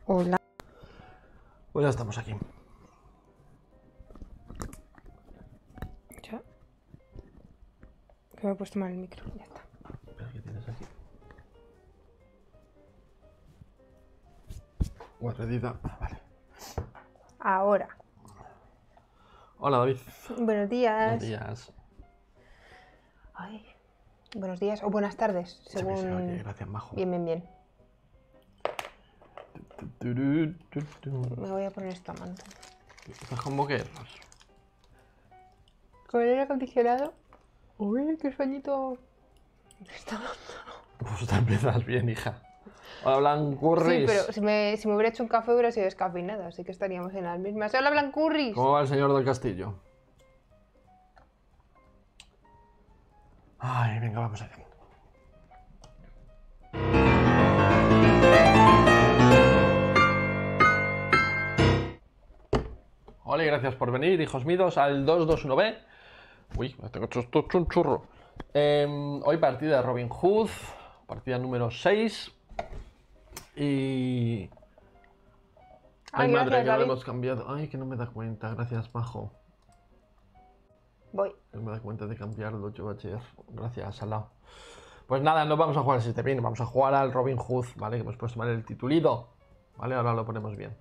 Hola. Pues ya estamos aquí. Ya. Que me he puesto mal el micro. Ya está. Espera, ¿qué tienes aquí? Guarredita. Vale. Ahora. Hola, David. Buenos días. Buenos días. Ay. Buenos días o buenas tardes, Sí, según... sí, ok, gracias, majo. Bien. Me voy a poner esta manta. ¿Estás con boqueros? Con el aire acondicionado. Uy, qué sueñito. Está dando. Pues te empiezas bien, hija. Hola, Sí, Blancurris. pero si me hubiera hecho un café hubiera sido descafeinado, así que estaríamos en las mismas. ¡Hola, Blancurris! ¿Cómo va el señor del castillo? Ay, venga, vamos allá. Hola y gracias por venir, hijos míos, al 221B. Uy, me tengo hecho un churro. Hoy partida de Robin Hood, partida número 6. Y... Ay, Ay, madre, gracias, que no le David. hemos cambiado. Ay, que no me da cuenta. Gracias, Majo. Voy. No me da cuenta de cambiarlo, yo ayer. Gracias, al lado. Pues nada, no vamos a jugar al 7 pin, vamos a jugar al Robin Hood, ¿vale? Que hemos puesto mal el titulito. ¿Vale? Ahora lo ponemos bien.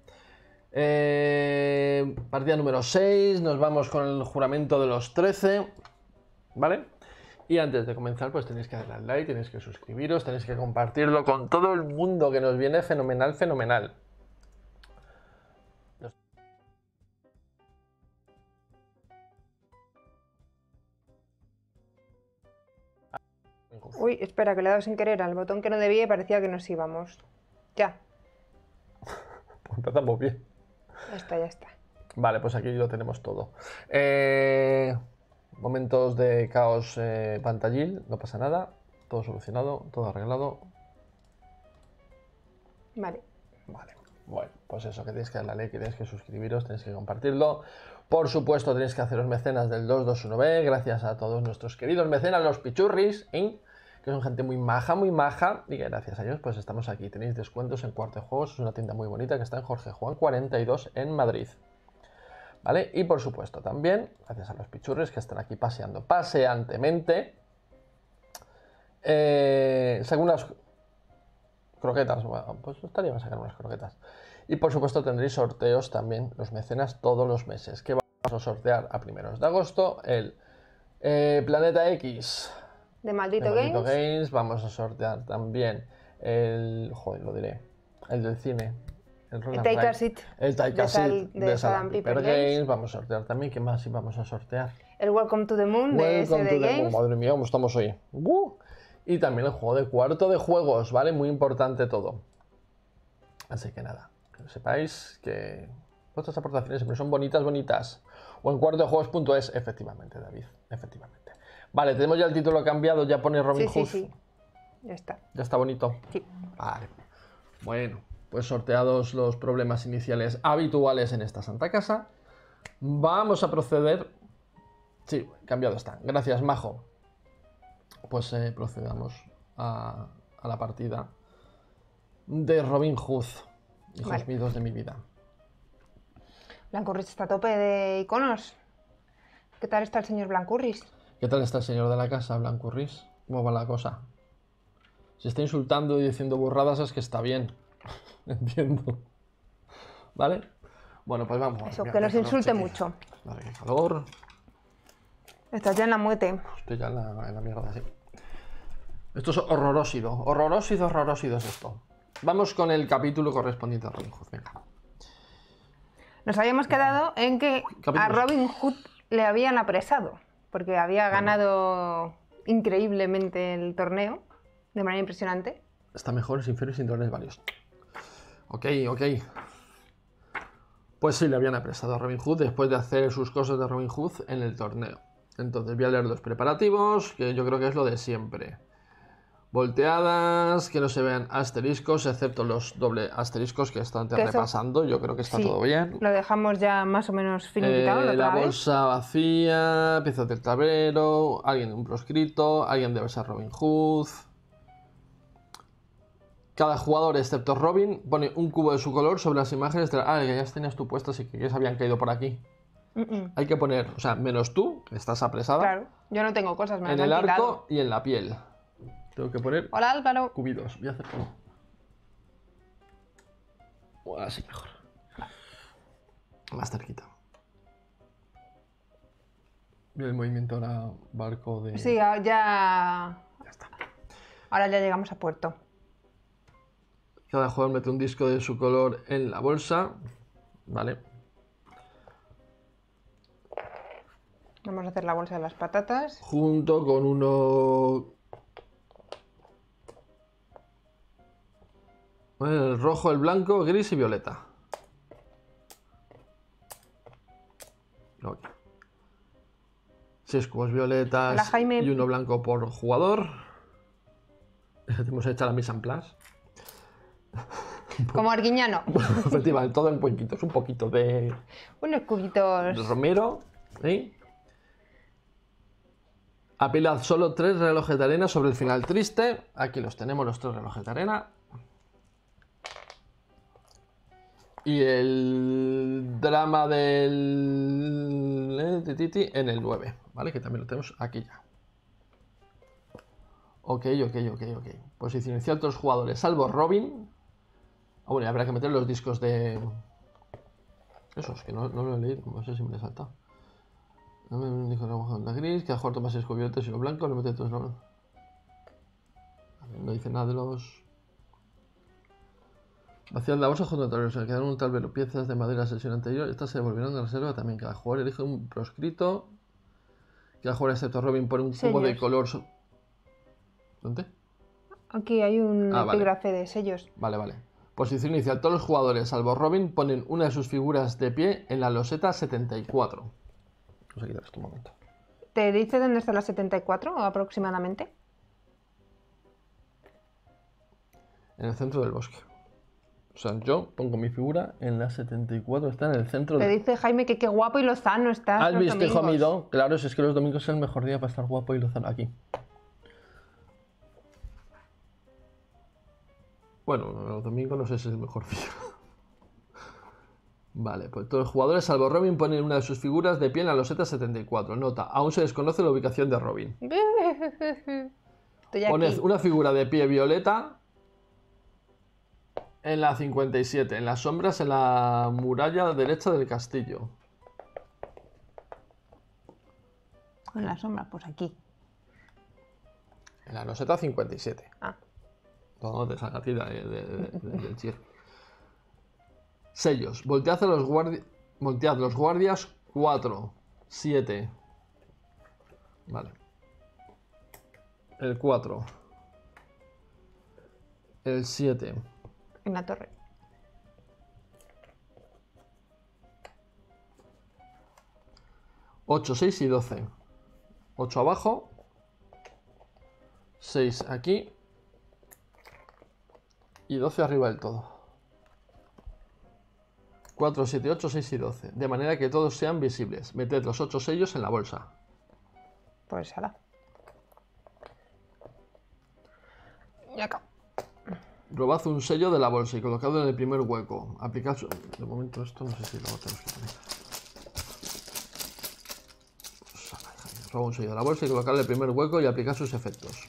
Partida número 6. Nos vamos con el juramento de los 13. ¿Vale? Y antes de comenzar, pues tenéis que darle al like, tenéis que suscribiros, tenéis que compartirlo con todo el mundo, que nos viene fenomenal, fenomenal. Uy, espera, que le he dado sin querer al botón que no debía y parecía que nos íbamos. Ya. Pues empezamos bien. Ya está. Vale, pues aquí lo tenemos todo. Momentos de caos pantallil, no pasa nada. Todo solucionado, todo arreglado. Vale. Vale, bueno, pues eso, que tenéis que darle a like, que tenéis que suscribiros, tenéis que compartirlo. Por supuesto, tenéis que haceros mecenas del 221B. Gracias a todos nuestros queridos mecenas, los pichurris, que son gente muy maja, y que gracias a ellos pues estamos aquí. Tenéis descuentos en Cuarto de Juegos, es una tienda muy bonita que está en Jorge Juan 42 en Madrid. ¿Vale? Y por supuesto también, gracias a los pichurris que están aquí paseando paseantemente, según las croquetas, bueno, pues estaría bien sacar unas croquetas. Y por supuesto tendréis sorteos también, los mecenas, todos los meses, que vamos a sortear a primeros de agosto, el Planeta X De Maldito, de Maldito Games. Games, vamos a sortear también el, joder, lo diré, el del cine, el Roll and Take a Ride. Seat. El Take a Seat de Salt Piper Piper Games. Vamos a sortear también, ¿qué más íbamos a sortear? El Welcome to the Moon de Welcome SD to the Moon. Games. Madre mía, cómo estamos hoy. Y también el juego de Cuarto de Juegos, ¿vale? Muy importante todo. Así que nada, que sepáis que vuestras aportaciones siempre son bonitas. O en cuartodejuegos.es, efectivamente, David, efectivamente. Vale, tenemos ya el título cambiado, ya pone Robin Hood. Sí. Ya está. Ya está bonito. Sí. Vale. Bueno, pues sorteados los problemas iniciales habituales en esta santa casa, vamos a proceder. Sí, cambiado está. Gracias, Majo. Pues procedamos a la partida de Robin Hood, hijos míos de mi vida. Blancurris está a tope de iconos. ¿Qué tal está el señor Blancurris? ¿Qué tal está el señor de la casa, Blancurris? ¿Cómo va la cosa? Si está insultando y diciendo burradas es que está bien. Entiendo. ¿Vale? Bueno, pues vamos. Eso, Mira, que nos qué calor, insulte chiquillo. mucho. Vale, qué calor. Estás ya en la muerte. Estoy ya en la mierda, sí. Esto es horrorósido es esto. Vamos con el capítulo correspondiente a Robin Hood. Venga. Nos habíamos quedado en que a Robin Hood le habían apresado, porque había ganado increíblemente el torneo, de manera impresionante. Está mejor, sin feros y sin dólares varios. Ok. Pues sí, le habían apresado a Robin Hood después de hacer sus cosas de Robin Hood en el torneo. Entonces voy a leer los preparativos, que yo creo que es lo de siempre. Volteadas, que no se vean asteriscos, excepto los doble asteriscos que están repasando. Yo creo que está todo bien. Lo dejamos ya más o menos finiquitado. La bolsa vacía, piezas del tablero, alguien de un proscrito, alguien debe ser Robin Hood. Cada jugador, excepto Robin, pone un cubo de su color sobre las imágenes de la... Ah, que ya las tenías tú puestas y que ya se habían caído por aquí. Hay que poner, o sea, menos tú, que estás apresada. Claro, yo no tengo cosas, me en las el han arco quitado. y en la piel. Tengo que poner Hola, Álvaro. cubitos. Voy a hacer uno. Así mejor. Más cerquita. Y el movimiento ahora barco de... Sí, ya Ya está. ahora ya llegamos a puerto. Cada jugador mete un disco de su color en la bolsa. Vale. Vamos a hacer la bolsa de las patatas. Junto con uno... El rojo, el blanco, gris y violeta. Ok. 6 cubos violetas. Hola, Jaime. Y uno blanco por jugador. Hemos hecho la mise en place. Como Arguiñano. Efectivamente, todo en cuenquitos. Un poquito de Unos cubitos. romero. ¿Sí? Apilad solo 3 relojes de arena sobre el final triste. Aquí los tenemos, los 3 relojes de arena. Y el drama del Tititi en el 9, ¿vale? Que también lo tenemos aquí ya. Ok. Posición inicial, todos los jugadores, salvo Robin. Ah, bueno, y habrá que meter los discos de... Esos, que no lo he leído, no sé si me lo he saltado. Dame un disco de la gris, que a jugar toma 6 cubiertos y lo blanco, lo mete todos los... No dice nada de los... Vaciar la bolsa junto a tablero, se quedaron un tablero, piezas de madera sesión anterior, estas se devolvieron de reserva también. Cada jugador elige un proscrito. Cada jugador excepto Robin pone un cubo de color... ¿Dónde? Aquí hay un vale. epígrafe de sellos. Vale. Posición inicial. Todos los jugadores, salvo Robin, ponen una de sus figuras de pie en la loseta 74. Vamos a quitar esto un momento. ¿Te dice dónde está la 74 aproximadamente? En el centro del bosque. O sea, yo pongo mi figura en la 74, está en el centro Te del... dice Jaime que qué guapo y lozano estás ¿Has los visto, hijo domingos. mío? Claro, si es que los domingos es el mejor día para estar guapo y lozano aquí. Bueno, los domingos no sé si es el mejor día. Vale, pues todos los jugadores, salvo Robin, ponen una de sus figuras de pie en la loseta 74. Nota, aún se desconoce la ubicación de Robin. Estoy Poned aquí. una figura de pie violeta en la 57, en las sombras, en la muralla derecha del castillo. En la sombra, pues aquí. En la loseta 57. Ah. ¿Dónde te salga a ti del chir? Sellos. Voltead los guardias 4, 7. Vale. El 4. El 7. En la torre. Ocho, 6 y 12. 8 abajo. 6 aquí. Y 12 arriba del todo. 4, 7, 8, 6 y 12. De manera que todos sean visibles. Meted los 8 sellos en la bolsa. Pues ala. Y acá. Robad un sello de la bolsa y colocadlo en el primer hueco. Aplicad su... De momento esto no sé si lo tenemos que poner. Roba un sello de la bolsa y colocadlo en el primer hueco y aplicad sus efectos.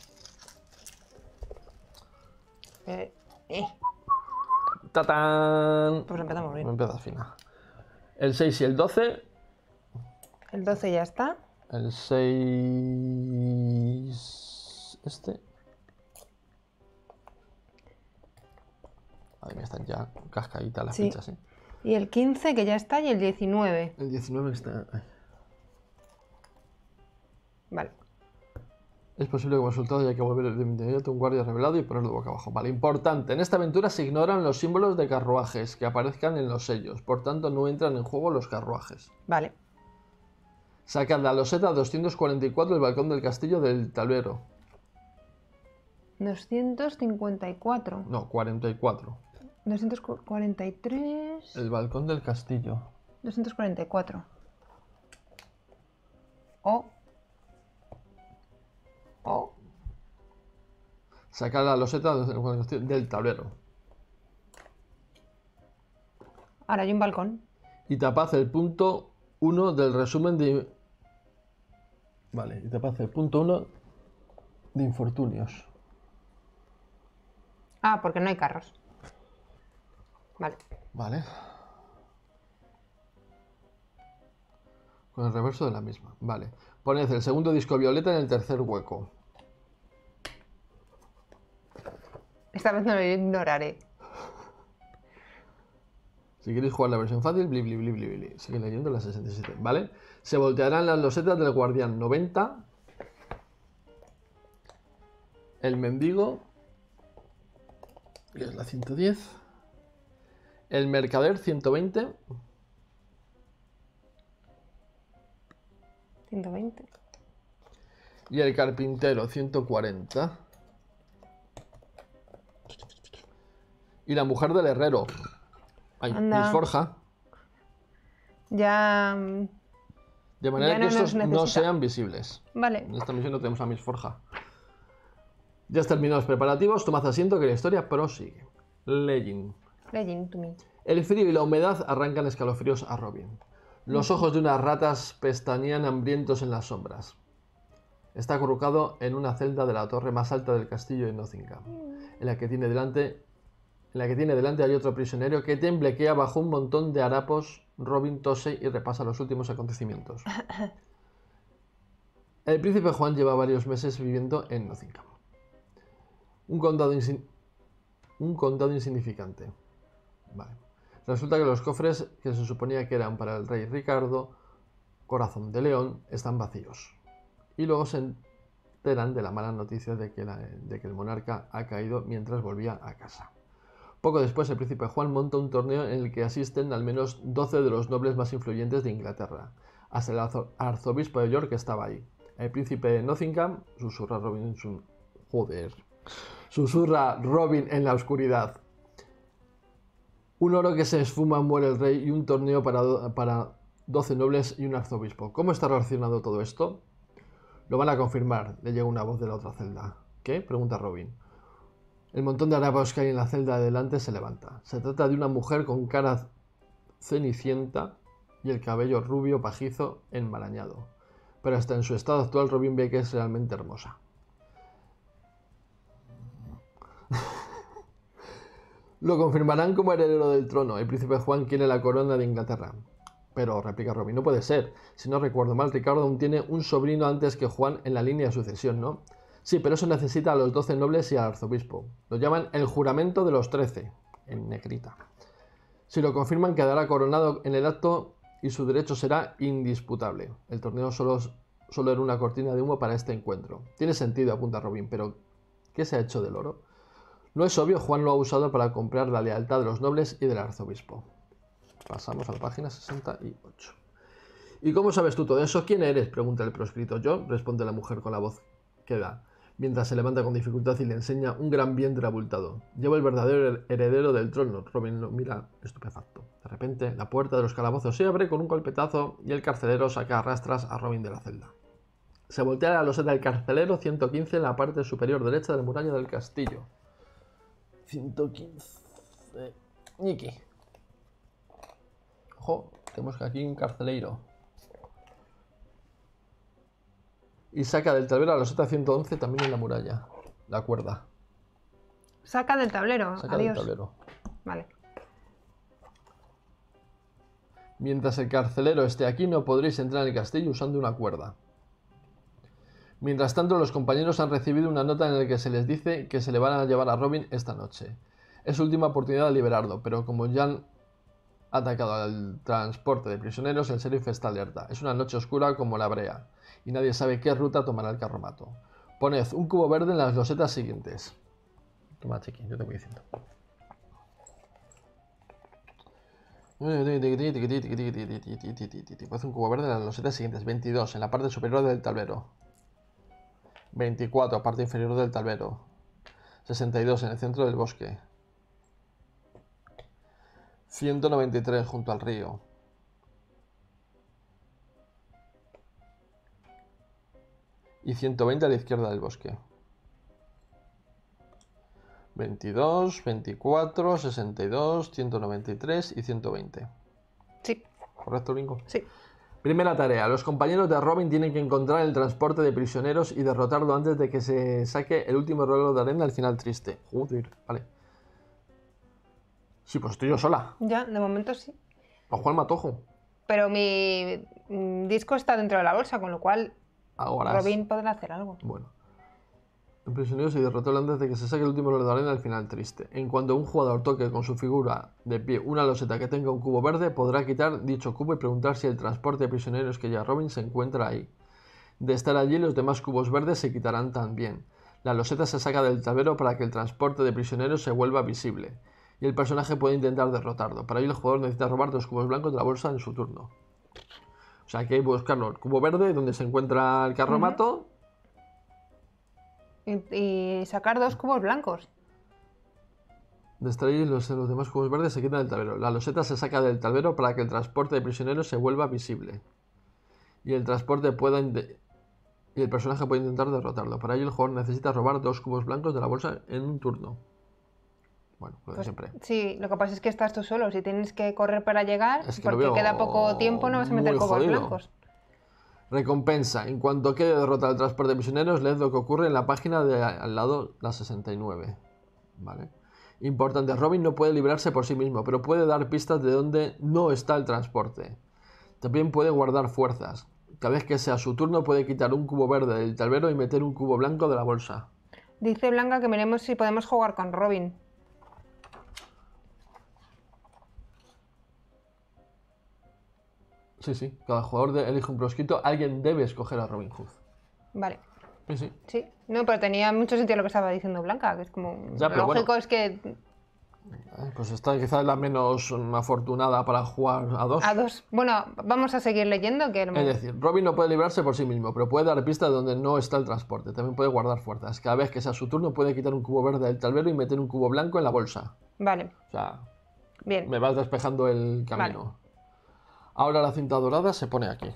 ¡Tatán! Pues empezamos bien. Empieza fina. El 6 y el 12. El 12 ya está. El 6... Este. Ahí me están ya cascaditas las fichas, ¿eh? Y el 15 que ya está y el 19. El 19 está... Ahí. Vale. Es posible que como resultado haya que volver de inmediato un guardia revelado y ponerlo boca abajo. Vale, importante. En esta aventura se ignoran los símbolos de carruajes que aparezcan en los sellos. Por tanto, no entran en juego los carruajes. Vale. Sacad la loseta 244 del balcón del castillo del tablero. 254. No, 44. 243. El balcón del castillo. 244. O Sacar la loseta del tablero. Ahora hay un balcón. Y tapad el punto 1 del resumen de... Vale, y tapad el punto 1 de infortunios. Ah, porque no hay carros. Vale. Vale. Con el reverso de la misma. Vale. Poned el segundo disco violeta en el tercer hueco. Esta vez no lo ignoraré. Si queréis jugar la versión fácil, bli, bli, bli, bli, bli. Sigue leyendo la 67, ¿vale? Se voltearán las losetas del guardián 90. El mendigo, que es la 110. El mercader 120. 120. Y el carpintero 140. Y la mujer del herrero. Ay, Anda. Miss Forja. Ya. De manera Ya que no nos estos no necesita. sean visibles. Vale. En esta misión no tenemos a Miss Forja. Ya has terminado los preparativos, tomad asiento que la historia prosigue. Legend. Legend to me. El frío y la humedad arrancan escalofríos a Robin. Los ojos de unas ratas pestañean hambrientos en las sombras. Está acurrucado en una celda de la torre más alta del castillo de Nottingham, en la que tiene delante hay otro prisionero que temblequea bajo un montón de harapos. Robin tose y repasa los últimos acontecimientos. El príncipe Juan lleva varios meses viviendo en Nottingham. Un condado insignificante. Vale. Resulta que los cofres que se suponía que eran para el rey Ricardo, Corazón de León, están vacíos. Y luego se enteran de la mala noticia de que el monarca ha caído mientras volvía a casa. Poco después, el príncipe Juan monta un torneo en el que asisten al menos 12 de los nobles más influyentes de Inglaterra. Hasta el arzobispo de York estaba ahí. El príncipe de Nottingham susurra Robin en la oscuridad. Un oro que se esfuma, muere el rey y un torneo para 12 nobles y un arzobispo. ¿Cómo está relacionado todo esto? Lo van a confirmar, le llega una voz de la otra celda. ¿Qué? Pregunta Robin. El montón de harapos que hay en la celda de delante se levanta. Se trata de una mujer con cara cenicienta y el cabello rubio pajizo enmarañado. Pero hasta en su estado actual Robin ve que es realmente hermosa. Lo confirmarán como heredero del trono. El príncipe Juan quiere la corona de Inglaterra. Pero, replica Robin, no puede ser. Si no recuerdo mal, Ricardo aún tiene un sobrino antes que Juan en la línea de sucesión, ¿no? Sí, pero eso necesita a los 12 nobles y al arzobispo. Lo llaman el juramento de los 13, en negrita. Si lo confirman, quedará coronado en el acto y su derecho será indisputable. El torneo solo era una cortina de humo para este encuentro. Tiene sentido, apunta Robin, pero ¿qué se ha hecho del oro? No es obvio, Juan lo ha usado para comprar la lealtad de los nobles y del arzobispo. Pasamos a la página 68. ¿Y cómo sabes tú todo eso? ¿Quién eres?, pregunta el proscrito. Yo, responde la mujer con la voz que da, mientras se levanta con dificultad y le enseña un gran vientre abultado. Lleva el verdadero heredero del trono. Robin lo mira estupefacto. De repente, la puerta de los calabozos se abre con un golpetazo y el carcelero saca a rastras a Robin de la celda. Se voltea la loseta del carcelero 115 en la parte superior derecha de la muralla del castillo. 115. Niki. Ojo, tenemos que aquí un carceleiro. Y saca del tablero la loseta 111 también en la muralla. La cuerda. Saca del tablero. Saca Adiós. del tablero. Vale. Mientras el carcelero esté aquí, no podréis entrar en el castillo usando una cuerda. Mientras tanto, los compañeros han recibido una nota en la que se les dice que se le van a llevar a Robin esta noche. Es su última oportunidad de liberarlo, pero como ya han atacado al transporte de prisioneros, el sheriff está alerta. Es una noche oscura como la brea, y nadie sabe qué ruta tomará el carromato. Poned un cubo verde en las losetas siguientes. Toma, chiqui, yo te voy diciendo. Poned un cubo verde en las losetas siguientes. 22, en la parte superior del tablero. 24, parte inferior del tablero. 62, en el centro del bosque. 193, junto al río. Y 120 a la izquierda del bosque. 22, 24, 62, 193 y 120. Sí. ¿Correcto, Bingo? Sí. Primera tarea. Los compañeros de Robin tienen que encontrar el transporte de prisioneros y derrotarlo antes de que se saque el último reloj de arena al final triste. Joder, vale. Sí, pues estoy yo sola. Ya, de momento sí. Ojo al matojo. Pero mi disco está dentro de la bolsa, con lo cual Ahora. Robin podrá hacer algo. Bueno. El prisionero se derrotó antes de que se saque el último reloj de arena al final triste. En cuanto un jugador toque con su figura de pie una loseta que tenga un cubo verde, podrá quitar dicho cubo y preguntar si el transporte de prisioneros que lleva Robin se encuentra ahí. De estar allí, los demás cubos verdes se quitarán también. La loseta se saca del tablero para que el transporte de prisioneros se vuelva visible, y el personaje puede intentar derrotarlo. Para ello, el jugador necesita robar 2 cubos blancos de la bolsa en su turno. O sea, que hay que buscarlo. El cubo verde, donde se encuentra el carromato. Y sacar 2 cubos blancos. De estar allí, los demás cubos verdes se quitan del tablero. La loseta se saca del tablero para que el transporte de prisioneros se vuelva visible, y el transporte pueda y el personaje puede intentar derrotarlo. Para ello el jugador necesita robar 2 cubos blancos de la bolsa en un turno. Bueno, lo de Pues, siempre. sí, lo que pasa es que estás tú solo. Si tienes que correr para llegar, Es que lo porque veo queda poco tiempo, no vas a meter muy cubos jodido. blancos. Recompensa. En cuanto quede derrotado el transporte de prisioneros, leed lo que ocurre en la página de al lado, la 69. Vale. Importante, Robin no puede librarse por sí mismo, pero puede dar pistas de dónde no está el transporte. También puede guardar fuerzas. Cada vez que sea su turno puede quitar un cubo verde del tablero y meter un cubo blanco de la bolsa. Dice Blanca que miremos si podemos jugar con Robin. Sí, sí. Cada jugador elige un proscrito. Alguien debe escoger a Robin Hood. Vale. Sí, sí. Sí. No, pero tenía mucho sentido lo que estaba diciendo Blanca, que es como... Ya, pero lógico bueno. es que... Pues esta quizás es la menos afortunada para jugar a 2. A 2. Bueno, vamos a seguir leyendo. Que... Es decir, Robin no puede librarse por sí mismo, pero puede dar pistas de donde no está el transporte. También puede guardar fuerzas. Cada vez que sea su turno puede quitar un cubo verde del tablero y meter un cubo blanco en la bolsa. Vale. O sea, bien. Me vas despejando el camino. Vale. Ahora la cinta dorada se pone aquí.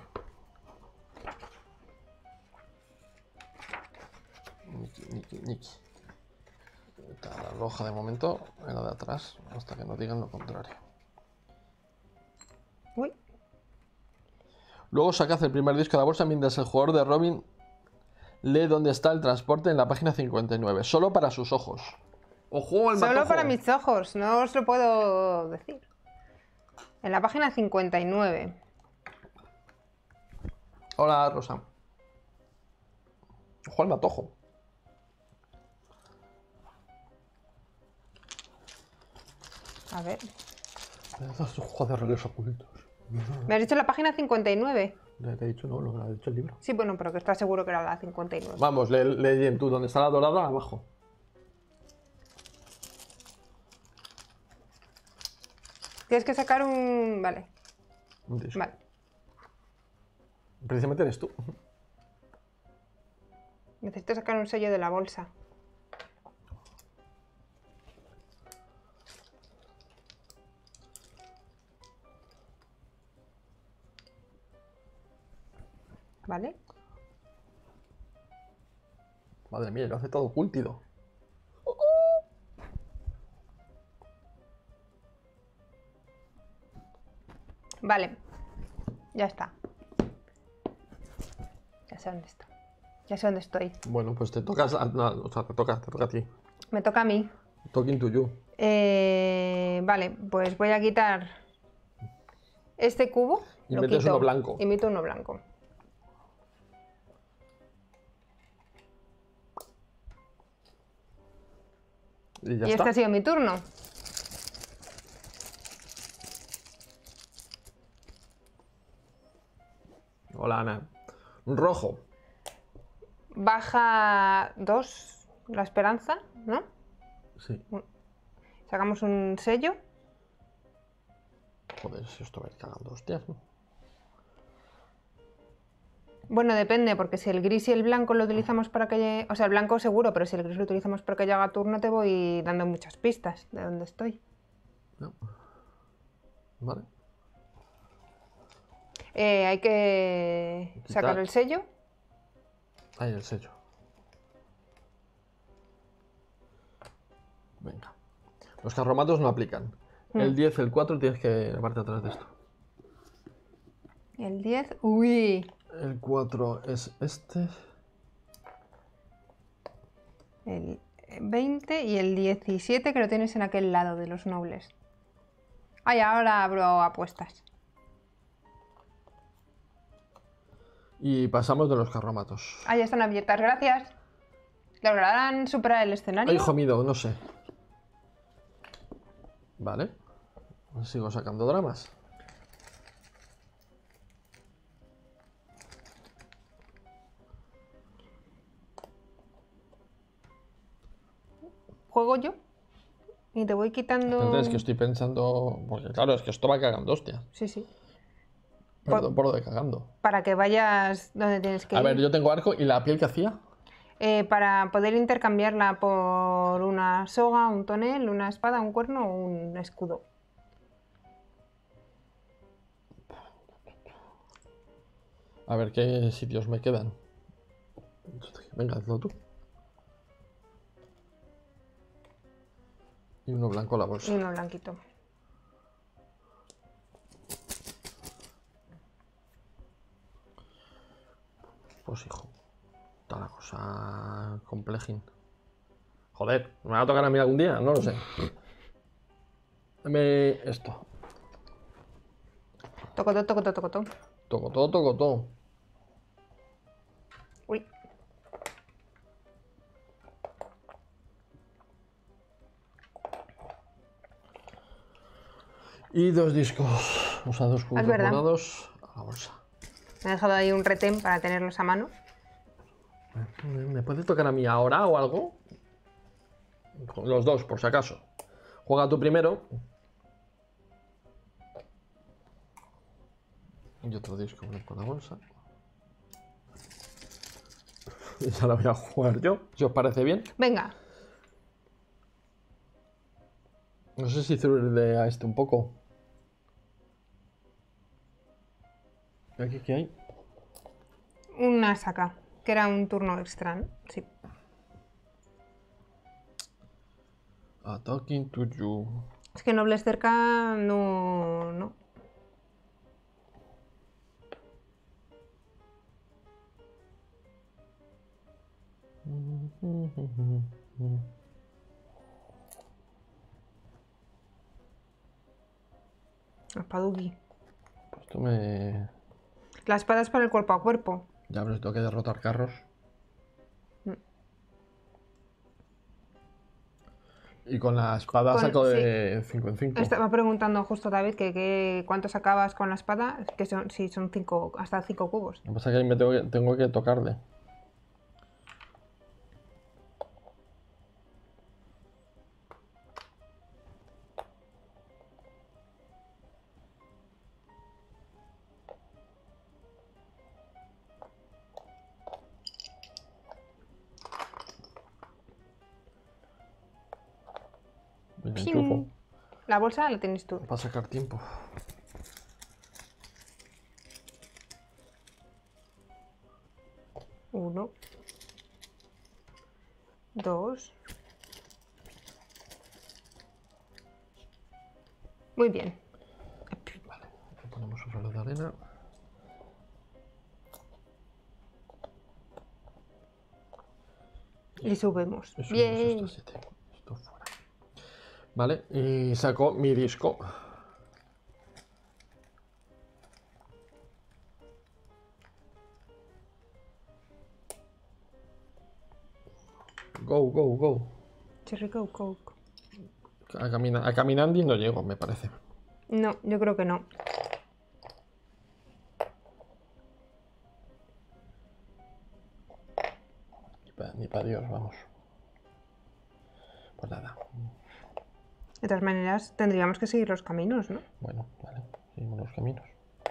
Niki. La roja de momento en la de atrás, hasta que nos digan lo contrario. Uy. Luego sacad el primer disco de la bolsa mientras el jugador de Robin lee dónde está el transporte en la página 59. Solo para sus ojos. ¡Ojo, el matojo! Solo para mis ojos, no os lo puedo decir. En la página 59. Hola, Rosa. Ojo al matojo. A ver. Joder, regresos ocultos. ¿Me has dicho la página 59? Te he dicho, no, lo que ha dicho el libro. Sí, bueno, pero que estás seguro que era la 59. Vamos, lee bien tú, donde está la dorada, abajo. Tienes que sacar un... Vale. Un disco. Vale. Precisamente eres tú. Necesito sacar un sello de la bolsa. ¿Vale? Madre mía, lo hace todo cúltido. Vale. Ya está. Ya sé dónde está. Ya sé dónde estoy. Bueno, pues te tocas. No, o sea, te toca a ti. Me toca a mí. Talking to you. Vale, pues voy a quitar este cubo. Y lo metes quito, uno blanco. Y meto uno blanco. Y ya Y está. este ha sido mi turno. Hola, Ana. Rojo. Baja 2 la esperanza, ¿no? Sí. Sacamos un sello. Joder, si esto va a ir cagando hostias, ¿no? Bueno, depende, porque si el gris y el blanco lo utilizamos para que... O sea, el blanco seguro, pero si el gris lo utilizamos para que haga turno, te voy dando muchas pistas de dónde estoy. No. Vale. Hay que sacar el sello. Ahí el sello. Los carromatos no aplican. El 10, el 4 tienes que llevarte atrás de esto. El 10, uy. El 4 es este. El 20 y el 17 que lo tienes en aquel lado de los nobles. Ay, ahora abro apuestas. Y pasamos de los carromatos. Ah, ya están abiertas, gracias. ¿Lograrán superar el escenario? Ay, hijo mío, no sé. Vale. Sigo sacando dramas. Juego yo y te voy quitando... Entonces es que estoy pensando... Porque claro, es que esto va cagando, hostia. Sí, sí. Perdón por lo de cagando. Para que vayas donde tienes que ir. A ver, yo tengo arco y la piel que hacía. Para poder intercambiarla por una soga, un tonel, una espada, un cuerno o un escudo. A ver qué sitios me quedan. Venga, hazlo tú. Y uno blanco a la bolsa. Y uno blanquito. Pues hijo. Está la cosa complejín. Joder, ¿me va a tocar a mí algún día? No lo sé. Dame esto. Tocotó, tocotó, tocotó. Toco todo, toco todo. Uy. Y 2 discos. O sea, 2 cubos verdad. morados a la bolsa. Me he dejado ahí un retén para tenerlos a mano. ¿Me puede tocar a mí ahora o algo? Los dos, por si acaso. Juega tú primero. Y otro disco blanco en la bolsa. Ya la voy a jugar yo, si os parece bien. Venga. No sé si zurrarle a este un poco. ¿Aquí qué hay? Una saca, que era un turno extra, ¿no? Sí. Talking to you. Es que nobles cerca no. Espaduki. Pues tú me... La espada es para el cuerpo a cuerpo. Ya, pero si tengo que derrotar carros. Y con la espada saco de 5 en 5. Estaba preguntando justo David que cuánto sacabas con la espada, que son, sí, son hasta 5 cubos. Lo que pasa es que ahí me tengo que tocarle. Me enchufo. La bolsa la tienes tú. Para sacar tiempo. Uno. 2. Muy bien. Vale, le ponemos un reloj de arena. Y subimos. Y Bien. subimos hasta 7. Esto fuera. Vale, y saco mi disco. Go, go, go. Cherry Coke. A caminando no llego, me parece. No, yo creo que no. Ni para Dios, vamos. Pues nada. De todas maneras, tendríamos que seguir los caminos, ¿no? Bueno, vale. Seguimos los caminos.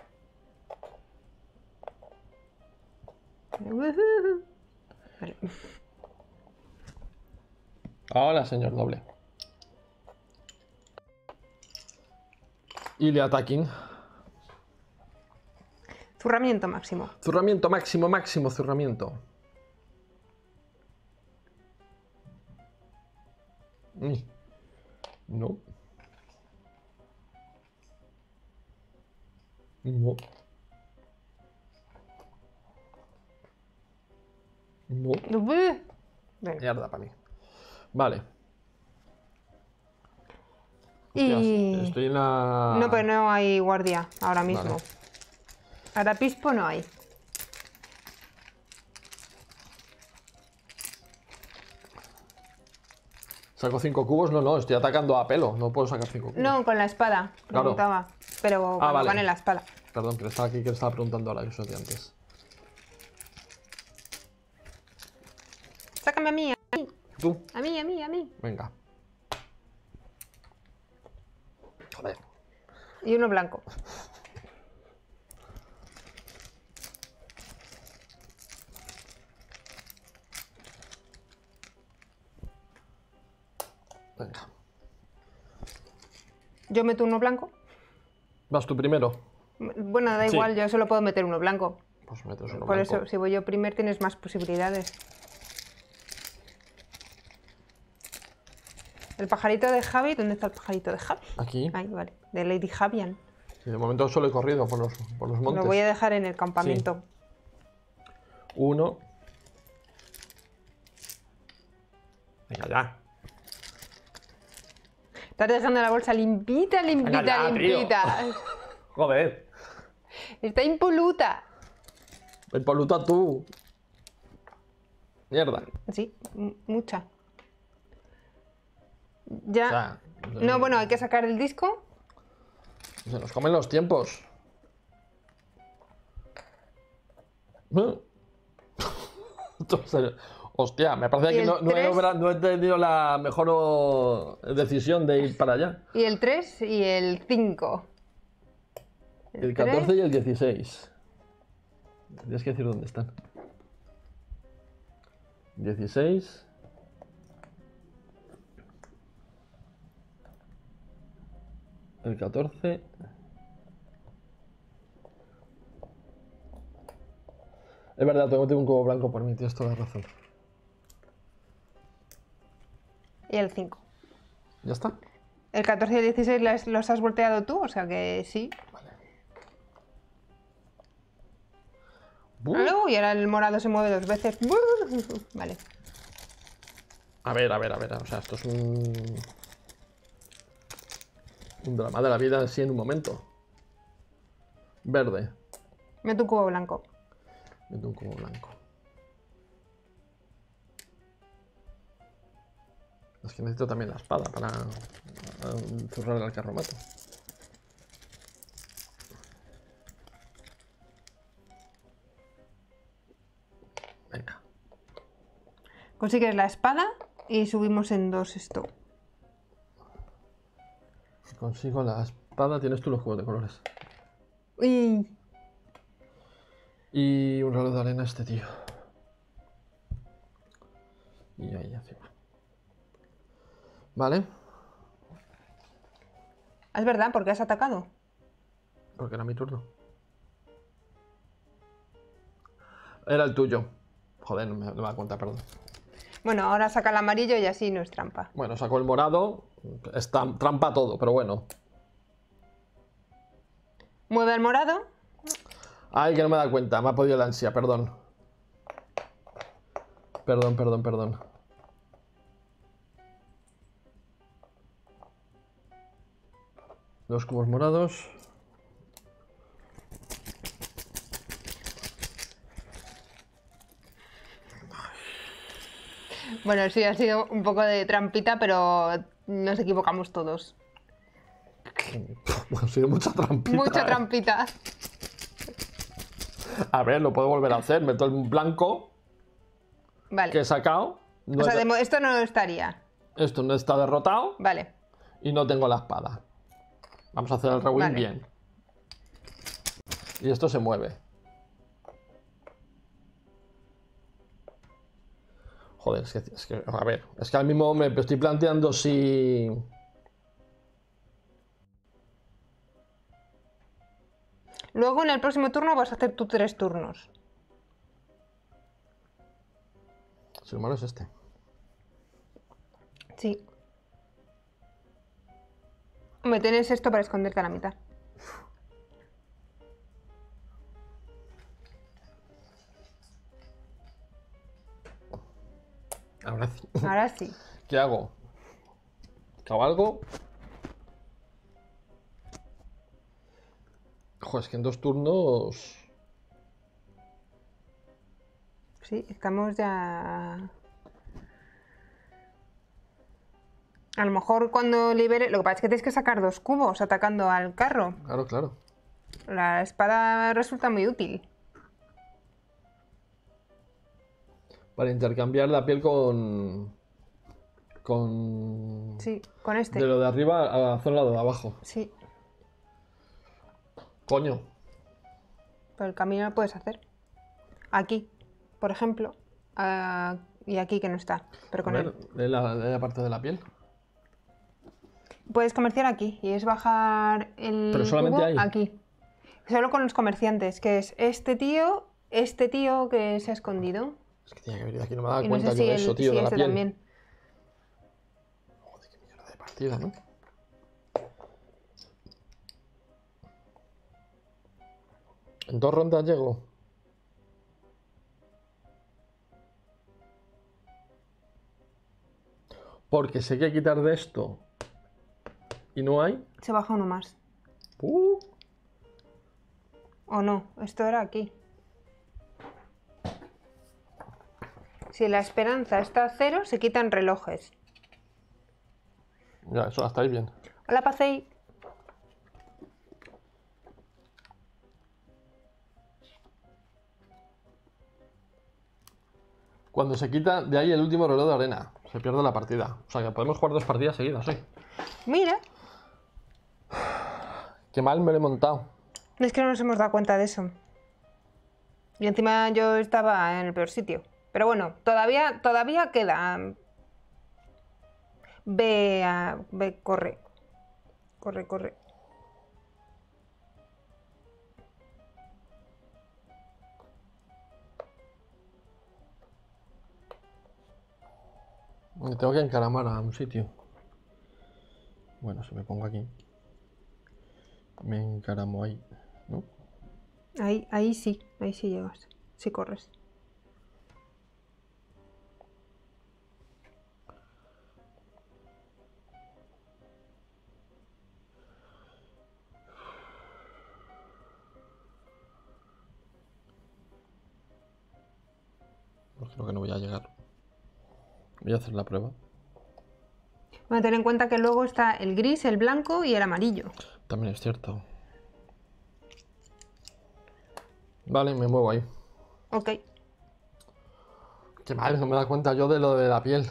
Vale. Hola, señor doble. Y le ataquen. Zurramiento máximo. Zurramiento máximo, máximo zurramiento. No. No. No. Venga. Mierda para mí. Vale. Y... Hostias, estoy en la... No, pero no hay guardia ahora mismo. Vale. Ahora pispo no hay. ¿Saco 5 cubos? No, no, estoy atacando a pelo. No puedo sacar 5 cubos. No, con la espada. Claro. Preguntaba. Pero cuando vale. gane la espada. Perdón, que estaba aquí, que le estaba preguntando ahora, que soy de antes. Sácame a mí, ¿Tú? a mí, a mí, a mí. Venga. Joder. Y uno blanco. Venga. Yo meto uno blanco. ¿Vas tú primero? Bueno, da Sí. igual, yo solo puedo meter uno blanco. Pues metes uno Por blanco. eso, si voy yo primero, tienes más posibilidades. El pajarito de Javi, ¿dónde está el pajarito de Javi? Aquí. Ahí, vale. De Lady Javian. Sí, de momento solo he corrido por los montes. Lo voy a dejar en el campamento. Uno. Venga, ya. Estás dejando la bolsa limpita, limpita, Venga ya, tío. limpita. Joder. Está impoluta. Impoluta tú. Mierda. Sí, mucha. Ya. O sea, No, bueno, hay que sacar el disco. se nos comen los tiempos. Entonces, hostia, me parece ¿Y que el no he tenido la mejor decisión de ir para allá. Y el 3 y el 5. El 14 y el 16. Tienes que decir dónde están. 16. El 14. Es verdad, tengo un cubo blanco por mí, tienes toda la razón. Y el 5. ¿Ya está? El 14 y el 16 los has volteado tú, o sea que sí. Y ahora el morado se mueve 2 veces. Vale. A ver, o sea, esto es un drama de la vida así en un momento. Verde. Mete un cubo blanco. Meto un cubo blanco. Es que necesito también la espada para zurrar al carromato. Venga. Consigues la espada y subimos en 2 esto. Si consigo la espada, tienes tú los cubos de colores. Uy. Y un reloj de arena este tío. Y ahí encima. Vale. Es verdad, porque has atacado. Porque era mi turno. Era el tuyo. Joder, no me da cuenta, perdón. Bueno, ahora saca el amarillo y así no es trampa. Bueno, sacó el morado. Está trampa todo, pero bueno. Mueve el morado. Ay, que no me da cuenta. Me ha podido la ansia, perdón. Perdón. Dos cubos morados. Bueno, sí, ha sido un poco de trampita, pero nos equivocamos todos. Ha sido mucha trampita. Mucha trampita. A ver, lo puedo volver a hacer. Meto el blanco que Vale. he sacado. No O sea, he- esto no estaría. Esto no está derrotado Vale. y no tengo la espada. Vamos a hacer el rewind Vale. bien. Y esto se mueve. Joder, es que, a ver, es que al mismo me estoy planteando si... Luego en el próximo turno vas a hacer tú 3 turnos. Si lo malo es este. Sí. Me tienes esto para esconderte a la mitad. Ahora sí. Ahora sí. ¿Qué hago? ¿Cabalgo? Joder, es que en 2 turnos... Sí, estamos ya... A lo mejor cuando libere... Lo que pasa es que tienes que sacar 2 cubos atacando al carro. Claro, claro. La espada resulta muy útil. Para intercambiar la piel con... Sí, con este. De lo de arriba a hacer lo de abajo. Sí, Coño. pero el camino lo puedes hacer. Aquí, por ejemplo. Y aquí que no está, pero A con ver, él. de la parte de la piel. Puedes comerciar aquí y es bajar el Pero solamente cubo ahí. aquí. Solo con los comerciantes, que es este tío que se ha escondido. Es que tenía que venir de aquí, no me daba Y no cuenta sé yo si de eso, tío, si de la este piel. también. Joder, qué mierda de partida, ¿no? En 2 rondas llego. Porque sé que hay que quitar de esto. Y no hay. Se baja uno más. Uh, ¿O no? Esto era aquí. Si la esperanza está a 0, se quitan relojes. ya, eso hasta ahí bien. Hola, Pacey. Cuando se quita de ahí el último reloj de arena, se pierde la partida. O sea que podemos jugar 2 partidas seguidas hoy. Mira, Qué mal me lo he montado. es que no nos hemos dado cuenta de eso. Y encima yo estaba en el peor sitio. Pero bueno, todavía queda. Ve, corre. Corre. Me tengo que encaramar a un sitio. Bueno, si me pongo aquí. Me encaramo ahí, ¿no? Ahí sí llegas. Sí corres. Pues creo que no voy a llegar. Voy a hacer la prueba. Bueno, ten en cuenta que luego está el gris, el blanco y el amarillo. También es cierto. Vale, me muevo ahí. Ok. Qué mal, no me da cuenta yo de lo de la piel.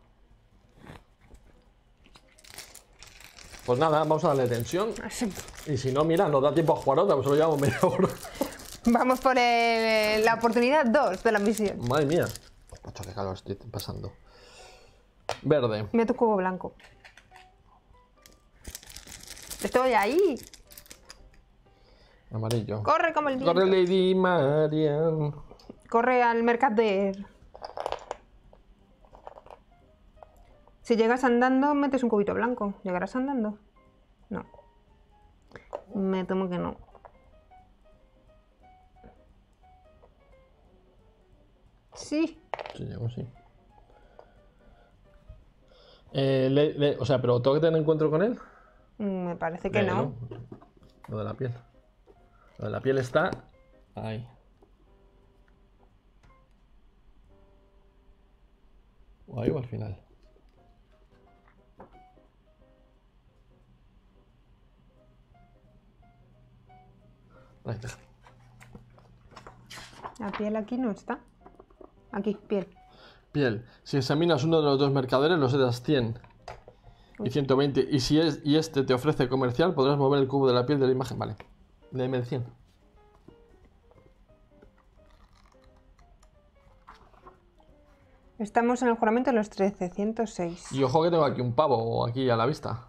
Pues nada, vamos a darle tensión. Y si no, mira, nos da tiempo a jugar otra, pues solo llevamos media hora. Vamos por la oportunidad 2 de la misión. Madre mía. Macho, qué calor estoy pasando. Verde. Mira tu cubo blanco. Estoy ahí. Amarillo. Corre como el viento. Corre, Lady Marian. Corre al mercader. Si llegas andando, metes un cubito blanco. ¿Llegarás andando? No. Me temo que no. Sí. Sí, llego, sí. O sea, pero ¿tengo que tener encuentro con él? Me parece que no. Lo de la piel. Lo de la piel está ahí. O ahí o al final. Ahí está. La piel aquí no está. Aquí, piel. Piel. Si examinas uno de los 2 mercaderes, los das 100 y 120. Y este te ofrece comercial, podrás mover el cubo de la piel de la imagen. Vale. Deme el 100. Estamos en el juramento de los 13, 106. Y ojo que tengo aquí un pavo aquí a la vista.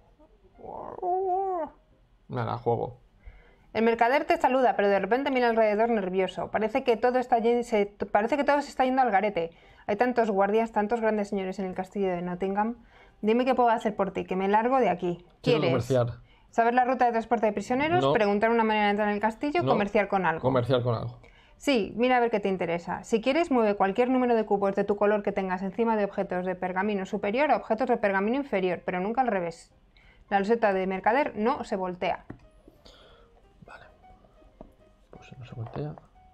Nada, juego. El mercader te saluda, pero de repente mira alrededor nervioso. Parece que todo se está yendo al garete. Hay tantos guardias, tantos grandes señores en el castillo de Nottingham. Dime qué puedo hacer por ti, que me largo de aquí. Quiero ¿Quieres comerciar. saber la ruta de transporte de prisioneros? No. Preguntar una manera de entrar en el castillo, No. comerciar con algo. Comerciar con algo. Sí, mira a ver qué te interesa. Si quieres, mueve cualquier número de cubos de tu color que tengas encima de objetos de pergamino superior a objetos de pergamino inferior, pero nunca al revés. La loseta de mercader no se voltea. Vale. Pues no se voltea.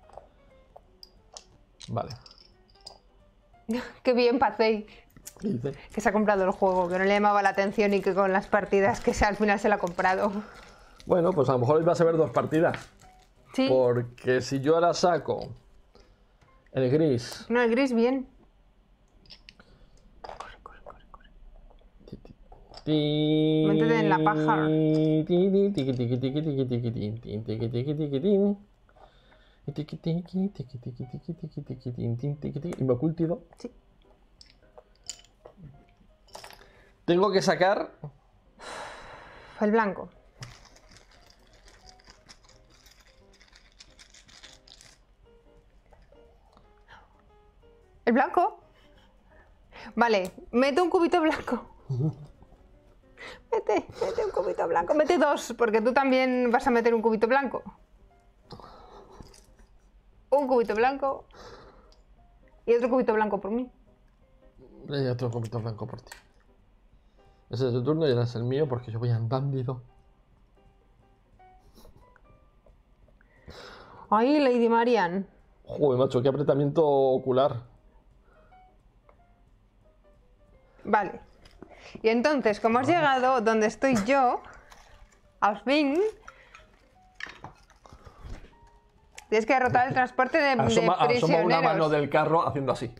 Vale. Qué bien, Pacey, ¿Qué dice? que se ha comprado el juego, que no le llamaba la atención y que con las partidas al final se la ha comprado. Bueno, pues a lo mejor hoy vas a ver 2 partidas. Sí. Porque si yo ahora saco el gris. No, el gris bien. Métete en la paja. Y me cultivo. Sí. Tengo que sacar El blanco. ¿El blanco? Vale, mete un cubito blanco. Mete un cubito blanco. Mete 2, porque tú también vas a meter un cubito blanco. Un cubito blanco. Y otro cubito blanco por mí. y otro cubito blanco por ti. Ese es tu turno y ahora es el mío porque yo voy andando. Ay, Lady Marian. Joder, macho, qué apretamiento ocular. Vale. Y entonces, como has llegado donde estoy yo, al fin, tienes que derrotar el transporte de Asoma una prisioneros. mano del carro haciendo así.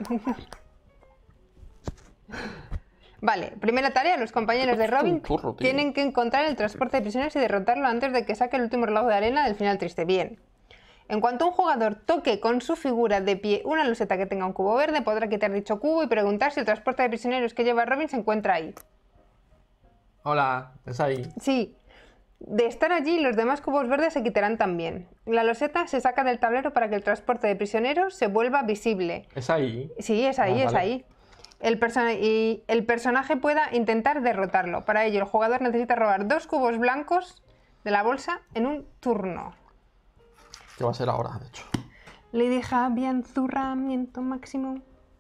Vale, primera tarea, los compañeros de Robin Churro, tío. tienen que encontrar el transporte de prisioneros y derrotarlo antes de que saque el último reloj de arena del final triste. Bien. En cuanto un jugador toque con su figura de pie una loseta que tenga un cubo verde, podrá quitar dicho cubo y preguntar si el transporte de prisioneros que lleva Robin se encuentra ahí. Hola, es ahí. Sí. De estar allí, los demás cubos verdes se quitarán también. La loseta se saca del tablero para que el transporte de prisioneros se vuelva visible. Es ahí. Sí, es ahí, Ah, es vale. ahí. Y el personaje pueda intentar derrotarlo. Para ello, el jugador necesita robar 2 cubos blancos de la bolsa en un turno. Que va a ser ahora, de hecho. Lady Javian, zurramiento máximo.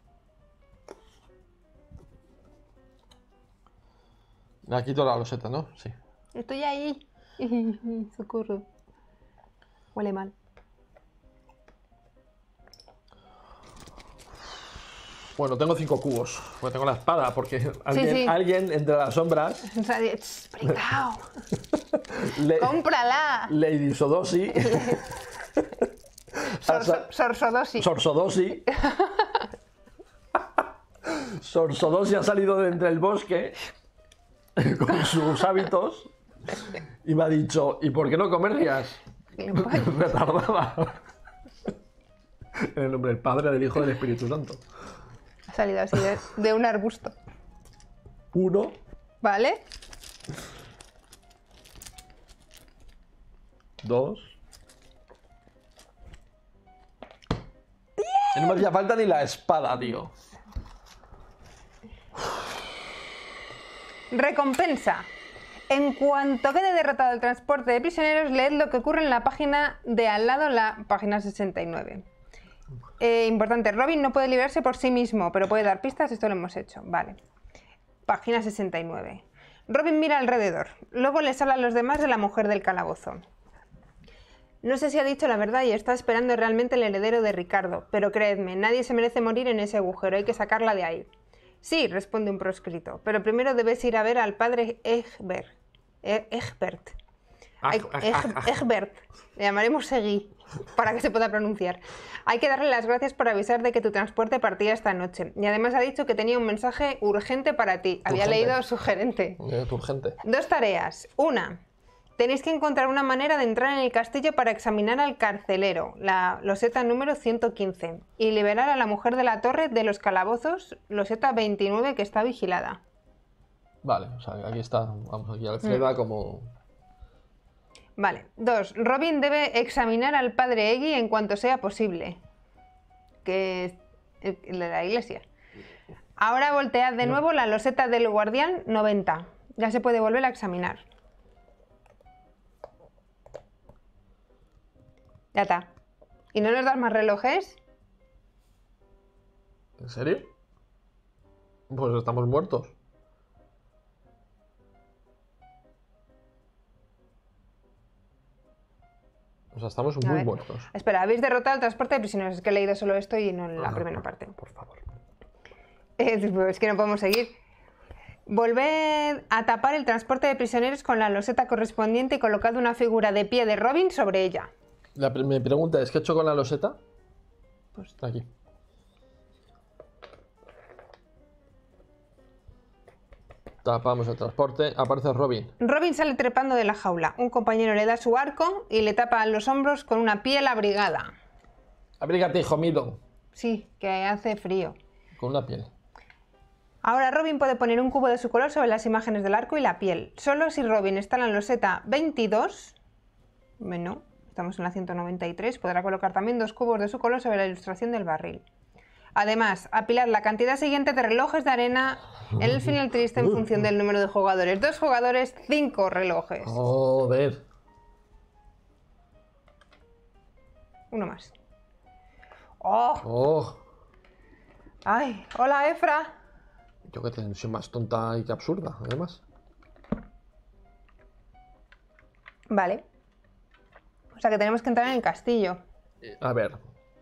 Le quito la loseta, ¿no? Sí. Estoy ahí. Socorro. Huele mal. Bueno, tengo 5 cubos. Porque tengo la espada, porque alguien, sí. alguien entre las sombras. ¡Pringao! Le, ¡Cómprala! Lady Sodosi. Sorsodosi. Sorsodosi. Sorsodosi ha salido de entre el bosque con sus hábitos y me ha dicho, ¿y por qué no comercias? Retardada. En el nombre del Padre, del Hijo y del Espíritu Santo. Ha salido así de un arbusto. 1, ¿Vale? 2. No me hacía falta ni la espada, tío. Recompensa. En cuanto quede derrotado el transporte de prisioneros, leed lo que ocurre en la página de al lado, la página 69. Importante, Robin no puede liberarse por sí mismo, pero puede dar pistas, esto lo hemos hecho. Vale. Página 69. Robin mira alrededor. Luego les habla a los demás de la mujer del calabozo. No sé si ha dicho la verdad y está esperando realmente el heredero de Ricardo, pero creedme, nadie se merece morir en ese agujero, hay que sacarla de ahí. Sí, responde un proscrito, pero primero debes ir a ver al padre Egbert. Egbert, le llamaremos Segui, para que se pueda pronunciar. Hay que darle las gracias por avisar de que tu transporte partía esta noche. Y además ha dicho que tenía un mensaje urgente para ti. Había Urgente. leído sugerente. Urgente. 2 tareas. 1. Tenéis que encontrar una manera de entrar en el castillo para examinar al carcelero, la loseta número 115, y liberar a la mujer de la torre de los calabozos, loseta 29, que está vigilada. Vale, o sea, aquí está, vamos aquí Alfreda como... Vale. 2. Robin debe examinar al padre Eggy en cuanto sea posible, que es el de la iglesia. Ahora voltead de nuevo la loseta del guardián 90. Ya se puede volver a examinar. Ya está. ¿Y no nos das más relojes? ¿En serio? Pues estamos muertos. O sea, estamos muy muertos. Espera, habéis derrotado el transporte de prisioneros. Es que he leído solo esto y no la primera parte. Por favor. Es que no podemos seguir. Volved a tapar el transporte de prisioneros con la loseta correspondiente y colocad una figura de pie de Robin sobre ella. Mi pregunta es, ¿qué he hecho con la loseta? Pues aquí. Tapamos el transporte. Aparece Robin. Robin sale trepando de la jaula. Un compañero le da su arco y le tapa los hombros con una piel abrigada. Abrígate, hijo mío. Sí, que hace frío. Con una piel. Ahora Robin puede poner un cubo de su color sobre las imágenes del arco y la piel. Solo si Robin está en la loseta 22... Bueno, estamos en la 193. Podrá colocar también 2 cubos de su color sobre la ilustración del barril. Además, apilar la cantidad siguiente de relojes de arena en el final triste en función del número de jugadores. 2 jugadores, 5 relojes. Joder. Uno más. ¡Oh! Oh. ¡Ay! ¡Hola, Efra! Yo que tensión más tonta y que absurda, además. Vale. O sea que tenemos que entrar en el castillo. A ver.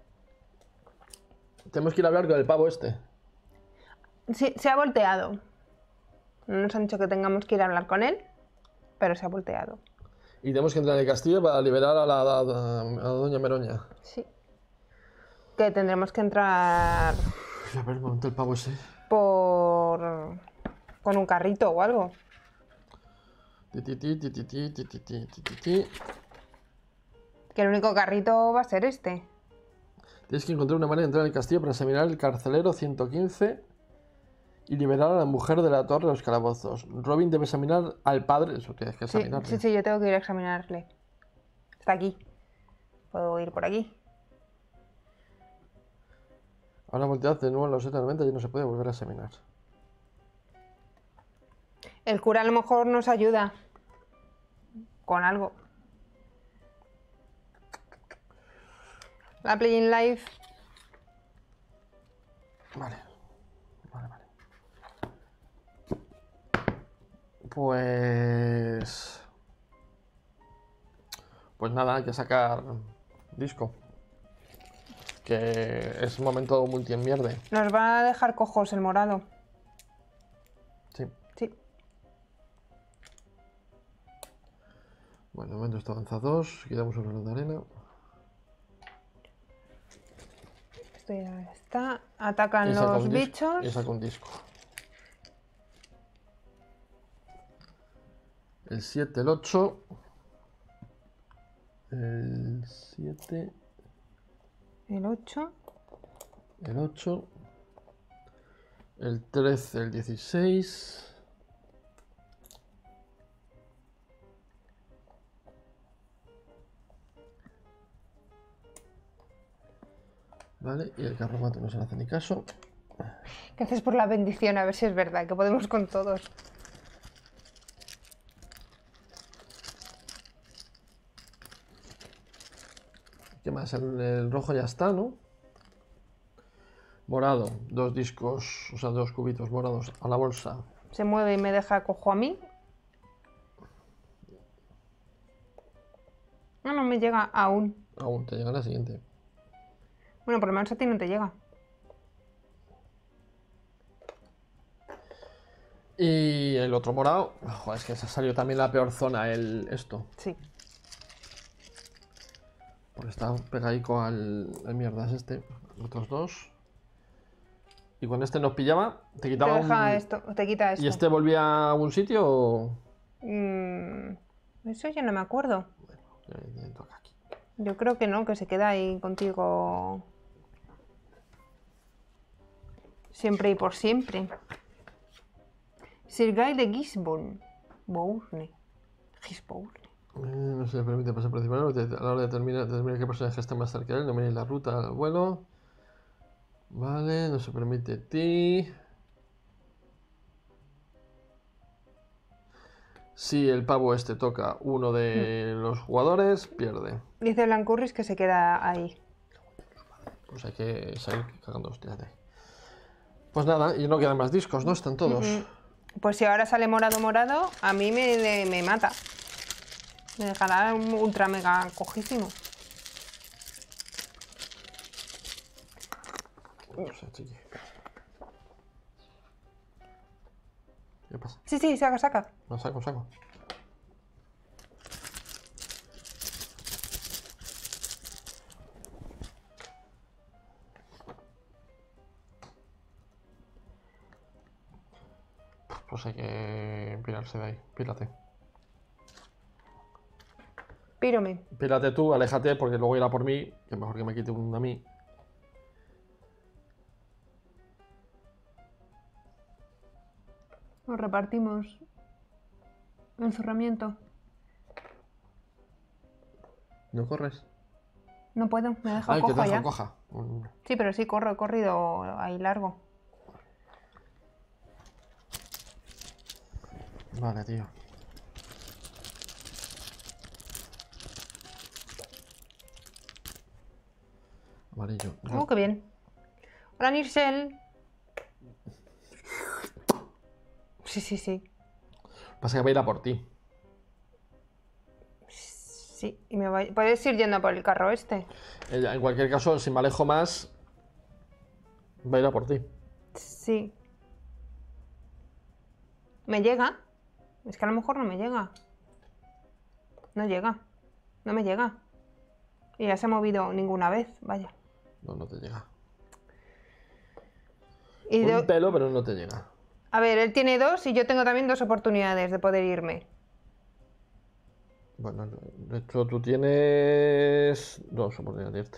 Tenemos que ir a hablar con el pavo este. Sí, se ha volteado. No nos han dicho que tengamos que ir a hablar con él, pero se ha volteado. Y tenemos que entrar en el castillo para liberar a a Doña Meroña. Sí. Que tendremos que entrar... A ver, un momento, el pavo ese. con un carrito o algo. Que el único carrito va a ser este. Tienes que encontrar una manera de entrar en el castillo para examinar el carcelero 115 y liberar a la mujer de la torre de los calabozos. Robin debe examinar al padre. Eso tienes que examinarle. Sí, yo tengo que ir a examinarle. Está aquí. Puedo ir por aquí. Ahora voltead de nuevo en los 90 y no se puede volver a examinar. El cura a lo mejor nos ayuda con algo. La Playing Life. Vale. Pues nada, hay que sacar disco. Que es momento multi-enmierde. Nos va a dejar cojos el morado. Sí. Sí. Bueno, de momento está avanzados. Quitamos un reloj de arena. Esto ya está. Atacan los bichos. Y saca un disco. El 7, el 8. El 7. El 8. El 8. El 13, el 16. Vale, y el carromato no se le hace ni caso. ¿Qué haces por la bendición? A ver si es verdad, que podemos con todos. ¿Qué más? El rojo ya está, ¿no? Morado, 2 discos, o sea, 2 cubitos morados a la bolsa. Se mueve y me deja cojo a mí. No me llega aún. Aún te llega la siguiente. Bueno, por lo menos a ti no te llega. Y el otro morado, joder, es que se ha salido también la peor zona esto. Sí. Porque está pegadico al mierdas este. Otros 2. Y cuando este nos pillaba, te quitaba te quita esto. ¿Y este volvía a algún sitio o...? Eso ya no me acuerdo. Bueno, toca aquí. Yo creo que no, que se queda ahí contigo siempre y por siempre. Sir Guy de Gisborne. Gisborne. No se le permite pasar por encima a la hora de determinar qué personaje está más cerca de él. Domine la ruta al vuelo. Vale, no se permite ti. Si el pavo este toca uno de los jugadores, pierde. Dice Blancurris que se queda ahí. Pues hay que salir cagando hostias de ahí. Pues nada, y no quedan más discos, ¿no? Están todos. Pues si ahora sale morado, a mí me mata. Me dejará un ultra mega cojísimo. No sé, chiqui. ¿Qué pasa? Sí, saca. No, saco. Pues hay que pirarse de ahí. Pírate. Pírome. Pírate tú, aléjate, porque luego irá por mí, que es mejor que me quite uno a mí. Nos repartimos encerramiento. ¿No corres? No puedo, me deja Ay, que te cojo dejo ya. coja. Sí, pero sí he corrido ahí largo. Vale, tío. Amarillo. Oh, qué bien. Hola, Nircel. Sí. Pasa que va a ir a por ti. Sí, y puedes ir yendo por el carro este. En cualquier caso, si me alejo más, va a ir a por ti. Sí. ¿Me llega? Es que a lo mejor no me llega. No llega. No me llega. Y ya se ha movido ninguna vez, vaya. No te llega. Y Un pelo, pero no te llega. A ver, él tiene 2 y yo tengo también 2 oportunidades de poder irme. Bueno, de hecho tú tienes 2 oportunidades de irte.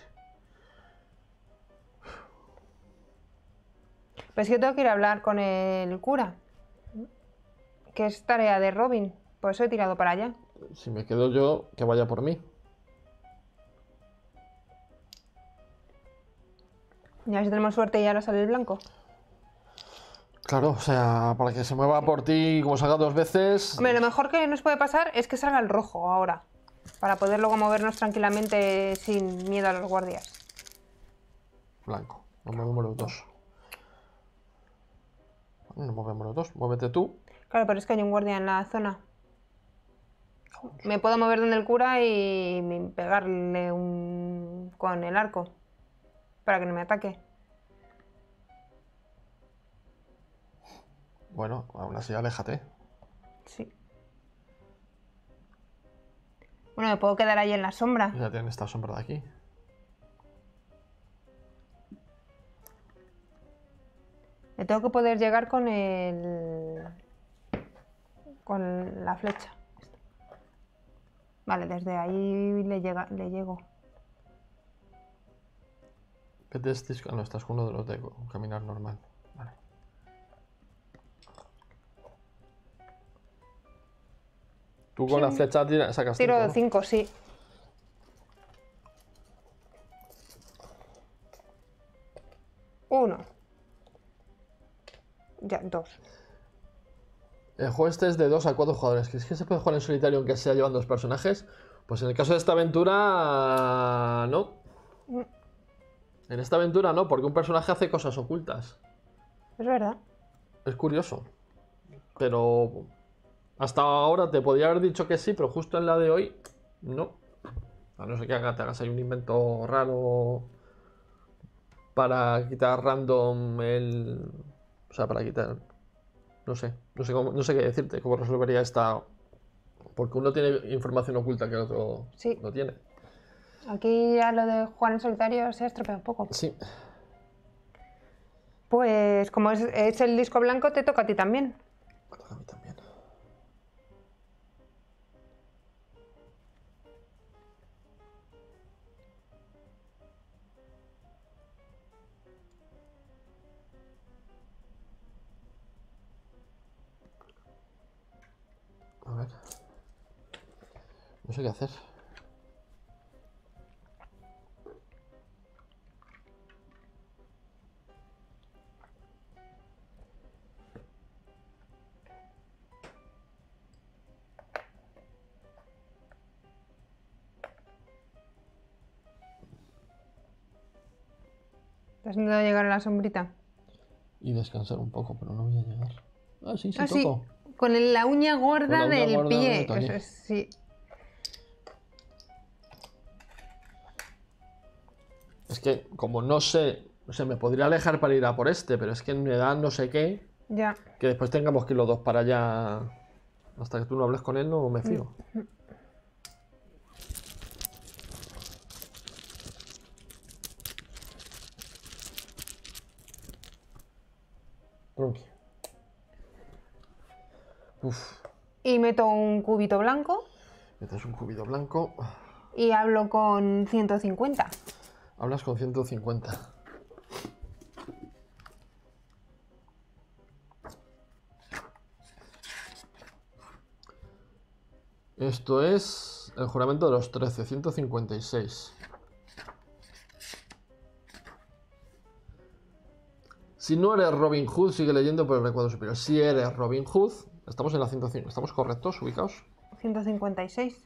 Pues yo tengo que ir a hablar con el cura. Que es tarea de Robin. Por eso he tirado para allá. Si me quedo yo, que vaya por mí. Y a ver si tenemos suerte y ahora sale el blanco. Claro, o sea, para que se mueva por ti como salga 2 veces. Hombre, lo mejor que nos puede pasar es que salga el rojo ahora. Para poder luego movernos tranquilamente sin miedo a los guardias. Blanco. Nos movemos los 2. Nos movemos los 2. Muévete tú. Claro, pero es que hay un guardia en la zona. Me puedo mover donde el cura y pegarle con el arco. Para que no me ataque. Bueno, aún así aléjate. Sí. Bueno, me puedo quedar ahí en la sombra. Ya tienen esta sombra de aquí. Me tengo que poder llegar con con la flecha. Vale, desde ahí le llego. Vete no, estás con uno de los de caminar normal. Vale. Tú con la flecha sacas 5. Tiro ¿no? 5, sí. Uno. Ya, 2. El juego este es de 2 a 4 jugadores. ¿Crees que se puede jugar en solitario aunque sea llevando 2 personajes? Pues en el caso de esta aventura, no. En esta aventura no, porque un personaje hace cosas ocultas. Es verdad. Es curioso. Pero hasta ahora te podría haber dicho que sí, pero justo en la de hoy, no. A no ser que te hagas ahí un invento raro para quitar random el... O sea, para quitar... No sé qué decirte, cómo resolvería esta... Porque uno tiene información oculta que el otro Sí. no tiene. Aquí ya lo de jugar en solitario se ha estropeado un poco. Sí. Pues como es el disco blanco, te toca a ti también. Me toca a mí también. A ver. No sé qué hacer. ¿Estás intentando llegar a la sombrita? Y descansar un poco, pero no voy a llegar. Ah, sí, sí, Ah, sí. toco. Con la uña gorda Con la uña del gorda pie. del toque. Eso es, sí. Es que, como no sé, o sea, me podría alejar para ir a por este, pero es que me da no sé qué, Ya. que después tengamos que ir los dos para allá. Hasta que tú no hables con él, no me fío. Tranqui. Uf, Y meto un cubito blanco este es un cubito blanco. y hablo con 150. Hablas con 150. Esto es el juramento de los 13, 156. Si no eres Robin Hood, sigue leyendo por el recuadro superior. Si eres Robin Hood, estamos en la 105. ¿Estamos correctos, ubicados? 156.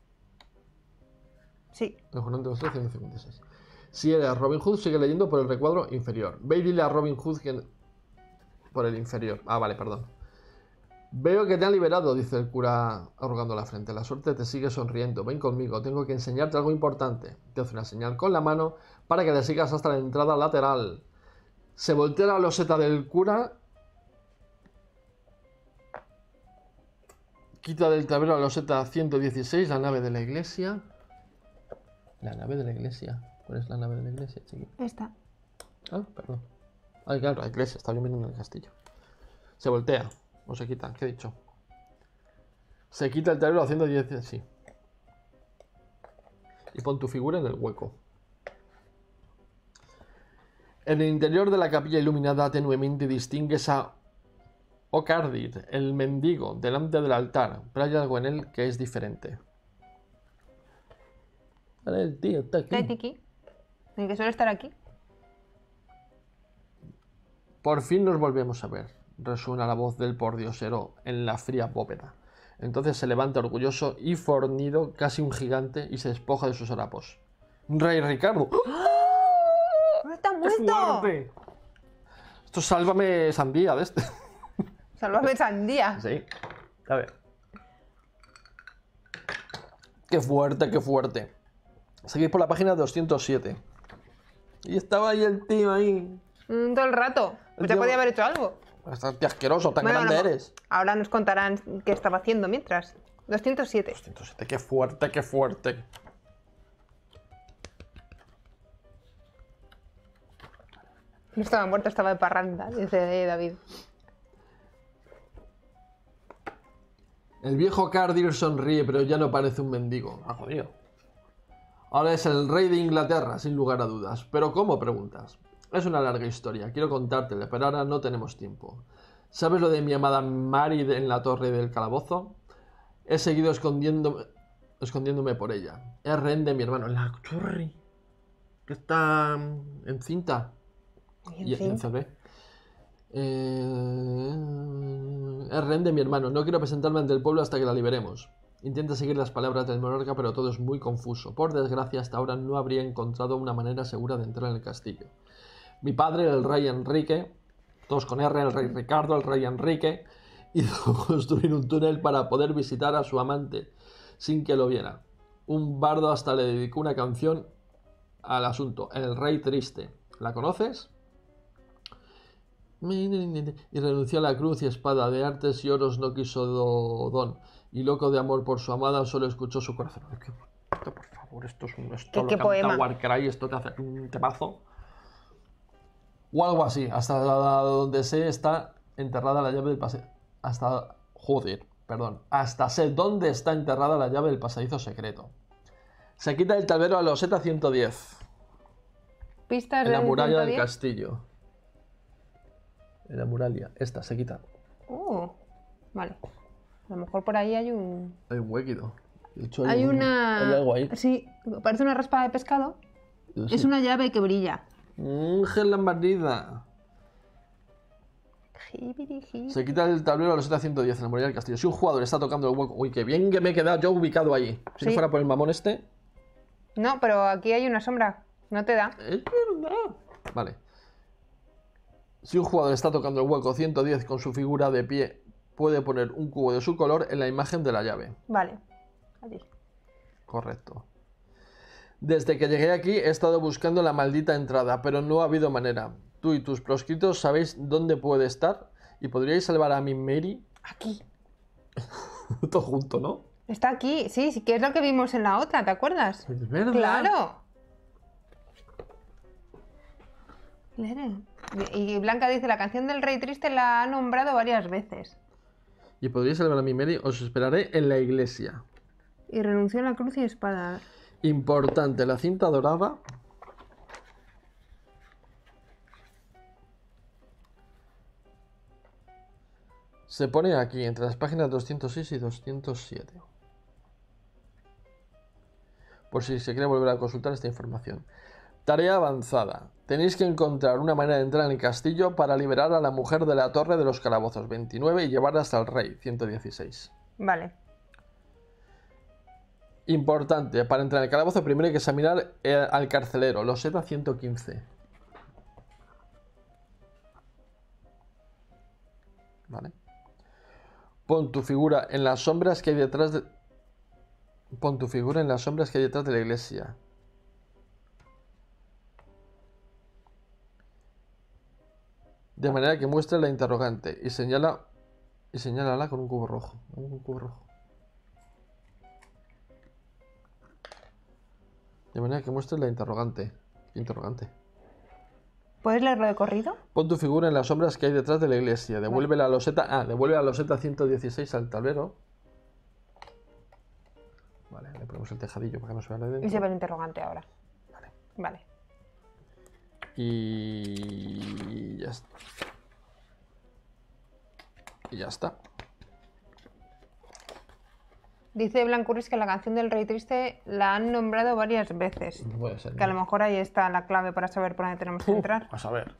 Sí. El juramento de los 13, 156. Si eres Robin Hood, sigue leyendo por el recuadro inferior. Ve y dile a Robin Hood que... Por el inferior. Ah, vale, perdón. Veo que te han liberado, dice el cura arrugando la frente. La suerte te sigue sonriendo. Ven conmigo, tengo que enseñarte algo importante. Te hace una señal con la mano para que le sigas hasta la entrada lateral. Se voltea la loseta del cura. Quita del tablero la loseta 116, la nave de la iglesia. La nave de la iglesia. ¿Cuál es la nave de la iglesia, chiquito? Esta. Ah, perdón. Ah, claro, la iglesia, está bien viendo en el castillo. Se voltea. O se quita, ¿qué he dicho? Se quita el tablero haciendo 10, sí. Y pon tu figura en el hueco. En el interior de la capilla iluminada tenuemente distingues a Ocardir, el mendigo, delante del altar. Pero hay algo en él que es diferente. Vale, el tío está aquí. Está aquí. El que suele estar aquí. Por fin nos volvemos a ver. Resuena la voz del pordiosero en la fría bóveda. Entonces se levanta orgulloso y fornido, casi un gigante, y se despoja de sus harapos. ¡Rey Ricardo! ¡No está ¡Qué muerto! fuerte! Esto es Sálvame Sandía de este. Sálvame sandía. Sí. A ver. ¡Qué fuerte, qué fuerte! Seguís por la página 207. Y estaba ahí el tío ahí. Todo el rato. Pues ya tío- podía haber hecho algo. Bastante asqueroso, tan Bueno, grande no, eres. Ahora nos contarán qué estaba haciendo mientras. 207. 207, qué fuerte, qué fuerte. No estaba muerto, estaba de parranda, dice David. El viejo Cardir sonríe, pero ya no parece un mendigo. Ah, jodido. Ahora es el rey de Inglaterra, sin lugar a dudas. ¿Pero cómo? Preguntas. Es una larga historia, quiero contártela, pero ahora no tenemos tiempo. ¿Sabes lo de mi amada Mary en la torre del calabozo? He seguido escondiéndome por ella. Es rehén de mi hermano. La torre que está encinta. Y en fin. Es rehén de mi hermano. No quiero presentarme ante el pueblo hasta que la liberemos. Intenta seguir las palabras del monarca, pero todo es muy confuso. Por desgracia, hasta ahora no habría encontrado una manera segura de entrar en el castillo. Mi padre, el rey Enrique, todos con R, el rey Ricardo, el rey Enrique, hizo construir un túnel para poder visitar a su amante sin que lo viera. Un bardo hasta le dedicó una canción al asunto, El Rey Triste. ¿La conoces? Y renunció a la cruz y espada, de artes y oros no quiso don, y loco de amor por su amada solo escuchó su corazón. Esto, por favor, esto es un... Esto ¿Qué lo poema? canta Warcry, esto te hace un temazo. O algo así, hasta donde sé está enterrada la llave del pasadizo. Hasta sé dónde está enterrada la llave del pasadizo secreto. Se quita el tablero a loseta 110. Pistas En la del muralla del 110. castillo. En la muralla. Esta se quita. Vale. A lo mejor por ahí hay un... Hay un huequito. De hecho, Hay una... Hay algo ahí. Sí, parece una raspa de pescado. Sí. Es una llave que brilla. Gel lambarida. Se quita el tablero a los 110 en la muralla del castillo. Si un jugador está tocando el hueco... Uy, qué bien que me he quedado yo ubicado allí. Si no Sí. fuera por el mamón este... No, pero aquí hay una sombra. No te da. Es verdad. Vale. Si un jugador está tocando el hueco 110 con su figura de pie, puede poner un cubo de su color en la imagen de la llave. Vale. Allí. Correcto. Desde que llegué aquí he estado buscando la maldita entrada, pero no ha habido manera. Tú y tus proscritos sabéis dónde puede estar y podríais salvar a mi Mary. Aquí. Todo junto, ¿no? Está aquí. Sí, sí, que es lo que vimos en la otra, ¿te acuerdas? Es verdad. ¡Claro! Claro. Y Blanca dice, la canción del Rey Triste la ha nombrado varias veces. Y podríais salvar a mi Mary, os esperaré en la iglesia. Y renunció a la cruz y espada. Importante, la cinta dorada. Se pone aquí, entre las páginas 206 y 207. Por si se quiere volver a consultar esta información. Tarea avanzada. Tenéis que encontrar una manera de entrar en el castillo para liberar a la mujer de la torre de los calabozos 29 y llevarla hasta el rey 116. Vale. Importante, para entrar en el calabozo primero hay que examinar al carcelero, loseta 115. Vale. Pon tu figura en las sombras que hay detrás de... Pon tu figura en las sombras que hay detrás de la iglesia. De manera que muestre la interrogante y señálala con un cubo rojo. Un cubo rojo. De manera que muestre la interrogante. ¿Qué interrogante? ¿Puedes leerlo de corrido? Pon tu figura en las sombras que hay detrás de la iglesia. Devuelve la loseta. Ah, devuelve la loseta 116 al tablero. Vale, le ponemos el tejadillo para que no se vea de dentro. Y se ve el interrogante ahora. Vale. Vale. Y ya está. Y ya está. Dice Blancuris que la canción del Rey Triste la han nombrado varias veces. No puede ser. Que a lo mejor ahí está la clave para saber por dónde tenemos que entrar. A saber.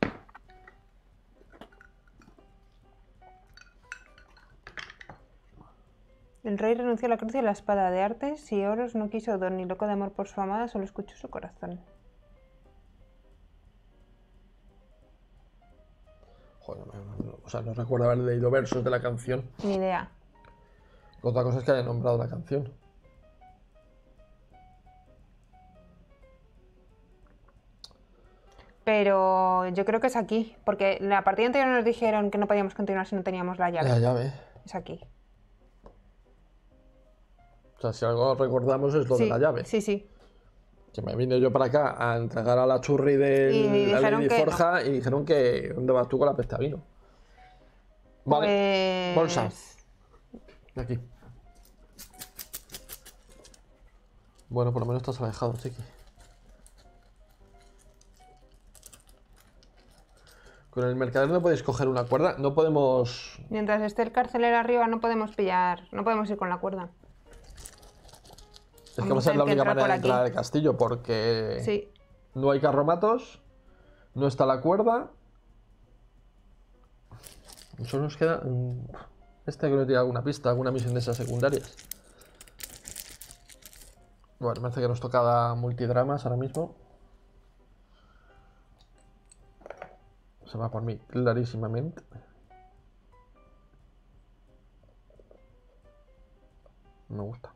El rey renunció a la cruz y a la espada de artes y oros, no quiso don ni loco de amor por su amada, solo escuchó su corazón. Joder, o sea, no recuerdo haber leído versos de la canción. Ni idea. Otra cosa es que haya nombrado la canción. Pero yo creo que es aquí, porque en la partida anterior nos dijeron que no podíamos continuar si no teníamos la llave. La llave. Es aquí. O sea, si algo recordamos es lo de la llave. Sí, sí. Que me vine yo para acá a entregar a la churri de Y la dijeron Lady que Forja no. y dijeron que ¿dónde vas tú con la peste a vino? Vale, Pues... bolsa. De aquí. Bueno, por lo menos estás alejado, chiqui. Con el mercader no podéis coger una cuerda. No podemos... Mientras esté el carcelero arriba no podemos pillar, no podemos ir con la cuerda. Es que va a ser la única manera de entrar por al castillo porque Sí. no hay carromatos, no está la cuerda. Solo nos queda... Este que no tiene alguna pista, alguna misión de esas secundarias. Bueno, me hace que nos toca multidramas ahora mismo. Se va por mí clarísimamente. Me gusta.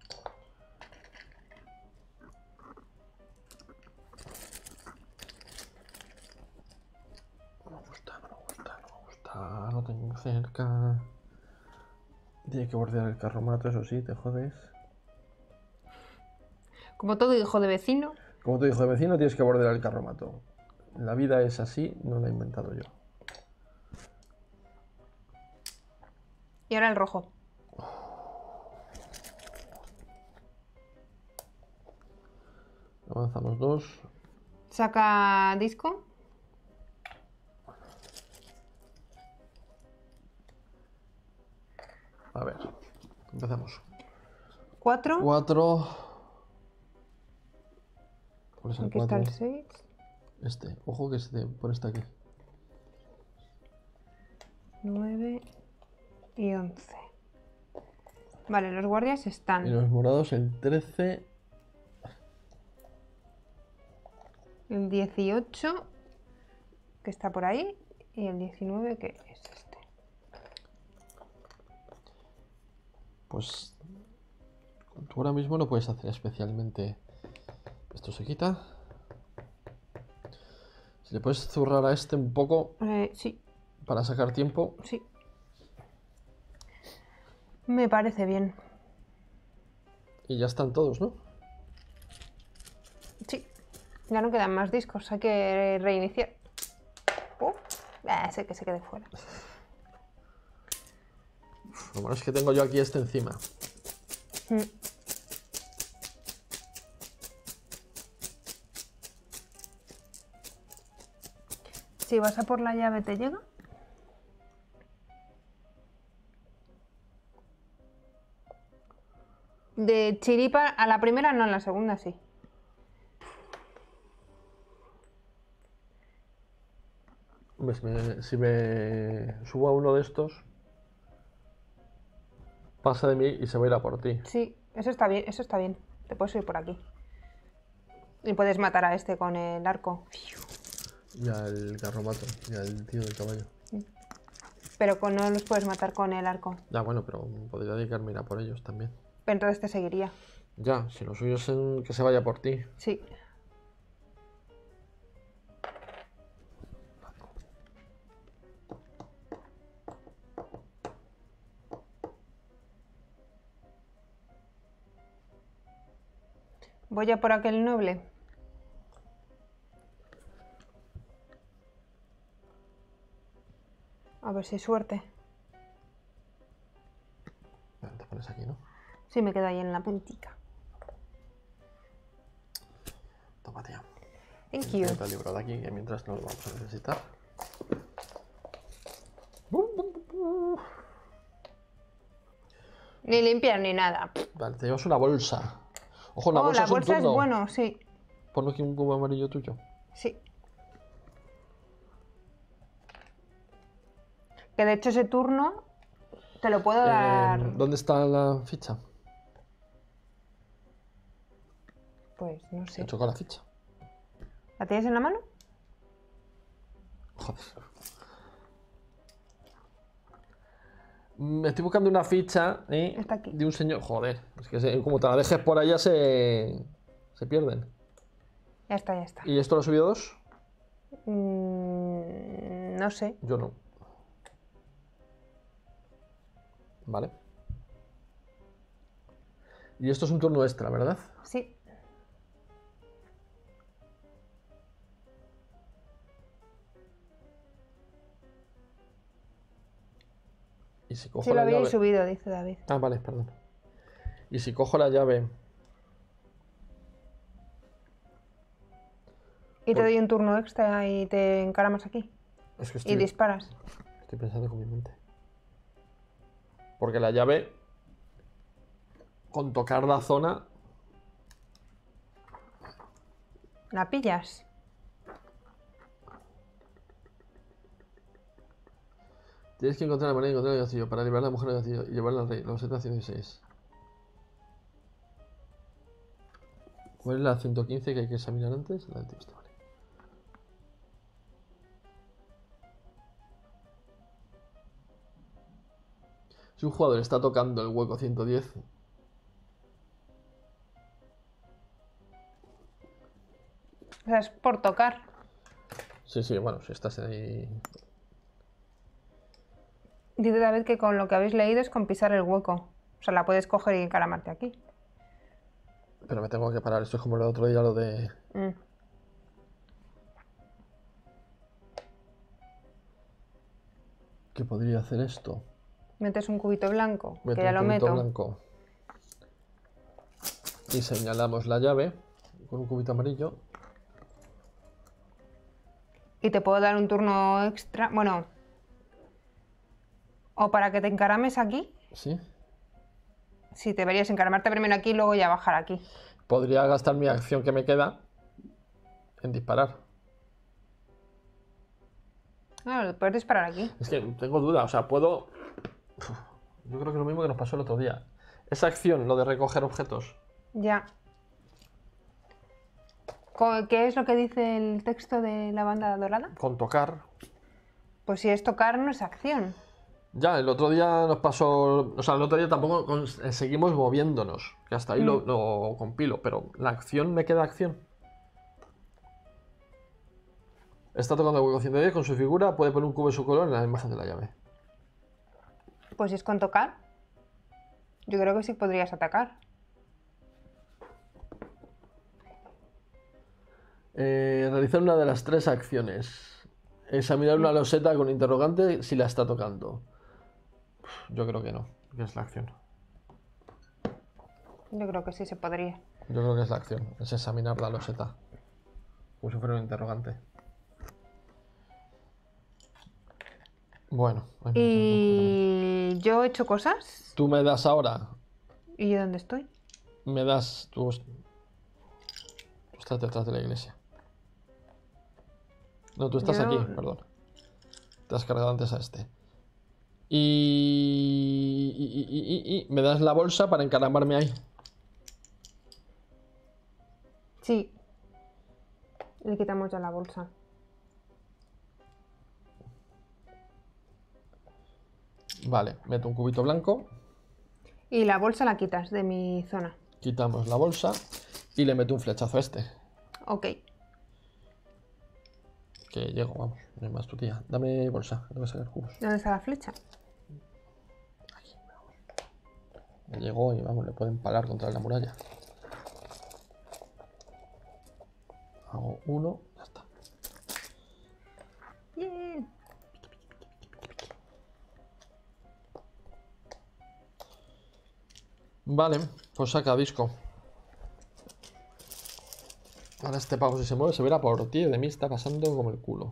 No me gusta, no me gusta, no me gusta. Lo tengo cerca. Tiene que bordear el carromato, eso sí, te jodes. Como todo hijo de vecino. Como te dijo de vecino, tienes que bordear el carromato. La vida es así, no la he inventado yo. Y ahora el rojo. Avanzamos 2. Saca disco. A ver, empezamos. 4. 4. ¿Cuál es el Aquí está 4? el 6. Este, ojo que se te pone este aquí. 9 y 11. Vale, los guardias están. Y los morados el 13. El 18 que está por ahí, y el 19, que es este. Pues tú ahora mismo no puedes hacer especialmente. Esto se quita. Si le puedes zurrar a este un poco Sí, para sacar tiempo. sí. Me parece bien. Y ya están todos, ¿no? Sí. Ya no quedan más discos, hay que reiniciar. Ese que se quede fuera. Lo malo es que tengo yo aquí este encima. Si vas a por la llave, ¿te llega? De chiripa a la primera, no, a la segunda sí. Si me subo a uno de estos, pasa de mí y se va a ir a por ti. Sí, eso está bien, eso está bien. Te puedes ir por aquí. Y puedes matar a este con el arco. Y al garromato, y al tío del caballo. Pero no los puedes matar con el arco. Ya, bueno, pero podría dedicarme a ir a por ellos también. Pero entonces te seguiría. Ya, si lo suyo es que se vaya por ti. Sí. Voy a por aquel noble. A ver si hay suerte. Te pones aquí, ¿no? Sí, me quedo ahí en la puntica. Toma, tía. Thank you. Este libro de aquí, que mientras no lo vamos a necesitar. Ni limpiar ni nada. Vale, te llevas una bolsa. Ojo, la bolsa la es un bolsa es turno. bueno, sí. Ponlo aquí un cubo amarillo tuyo. Sí. Que de hecho ese turno te lo puedo dar. ¿Dónde está la ficha? Pues no He sé. chocado la ficha. ¿La tienes en la mano? Joder. Me estoy buscando una ficha Está aquí. de un señor. Joder, es que como te la dejes por allá se pierden. Ya está, ya está. ¿Y esto lo ha subido 2? No sé. Yo no. Vale. Y esto es un turno extra, ¿verdad? Sí. Y si cojo Sí, lo la habéis llave... subido, dice David. Ah, vale, perdón. Y si cojo la llave... Y te Pues- doy un turno extra y te encaramas aquí. Es que Y disparas. estoy pensando con mi mente. Porque la llave... Con tocar la zona... ¿La pillas? Tienes que encontrar la manera de encontrar el castillo para liberar a la mujer del castillo y llevarla al rey. Los 716. ¿Cuál es la 115 que hay que examinar antes? La del tío, vale. Si un jugador está tocando el hueco 110, O sea, es por tocar. sí, bueno, si estás ahí... Dice David que con lo que habéis leído es con pisar el hueco. O sea, la puedes coger y encaramarte aquí. Pero me tengo que parar, esto es como el otro día, lo de... ¿Qué podría hacer esto? Metes un cubito blanco, Meto que ya un lo cubito meto. blanco. Y señalamos la llave con un cubito amarillo. Y te puedo dar un turno extra. Bueno. O para que te encarames aquí. ¿Sí? Sí, deberías encaramarte primero aquí y luego ya bajar aquí. Podría gastar mi acción que me queda en disparar. Claro, puedes disparar aquí. Es que tengo duda, o sea, puedo... Yo creo que es lo mismo que nos pasó el otro día. Esa acción, lo de recoger objetos. Ya. ¿Qué es lo que dice el texto de la banda dorada? Con tocar. Pues si es tocar, no es acción. Ya, el otro día nos pasó... O sea, el otro día tampoco seguimos moviéndonos. Que hasta ahí lo compilo. Pero la acción me queda acción. Está tocando Hueco 110 con su figura. Puede poner un cubo de su color en la imagen de la llave. Pues si es con tocar, yo creo que sí podrías atacar. Realizar una de las 3 acciones. Examinar una loseta con interrogante si la está tocando. Yo creo que no, que es la acción. Yo creo que sí se podría. Yo creo que es la acción, es examinar la loseta. Como si fuera un interrogante. Bueno. ¿Y yo he hecho cosas? Tú me das ahora. ¿Y yo dónde estoy? Me das... Tú estás detrás de la iglesia. No, tú estás aquí, perdón. Te has cargado antes a este. Y me das la bolsa para encaramarme ahí. Sí. Le quitamos ya la bolsa. Vale, meto un cubito blanco. Y la bolsa la quitas de mi zona. Quitamos la bolsa y le meto un flechazo a este. Ok. Que llego, vamos, no hay más tu tía. Dame bolsa, tengo que sacar cubos. ¿Dónde está la flecha? Aquí, vamos. Me llegó y vamos, le puedo empalar contra la muralla. Hago uno, ya está. Bien. Vale, pues saca disco. Ahora este pavo si se mueve se verá por ti, de mí está pasando como el culo.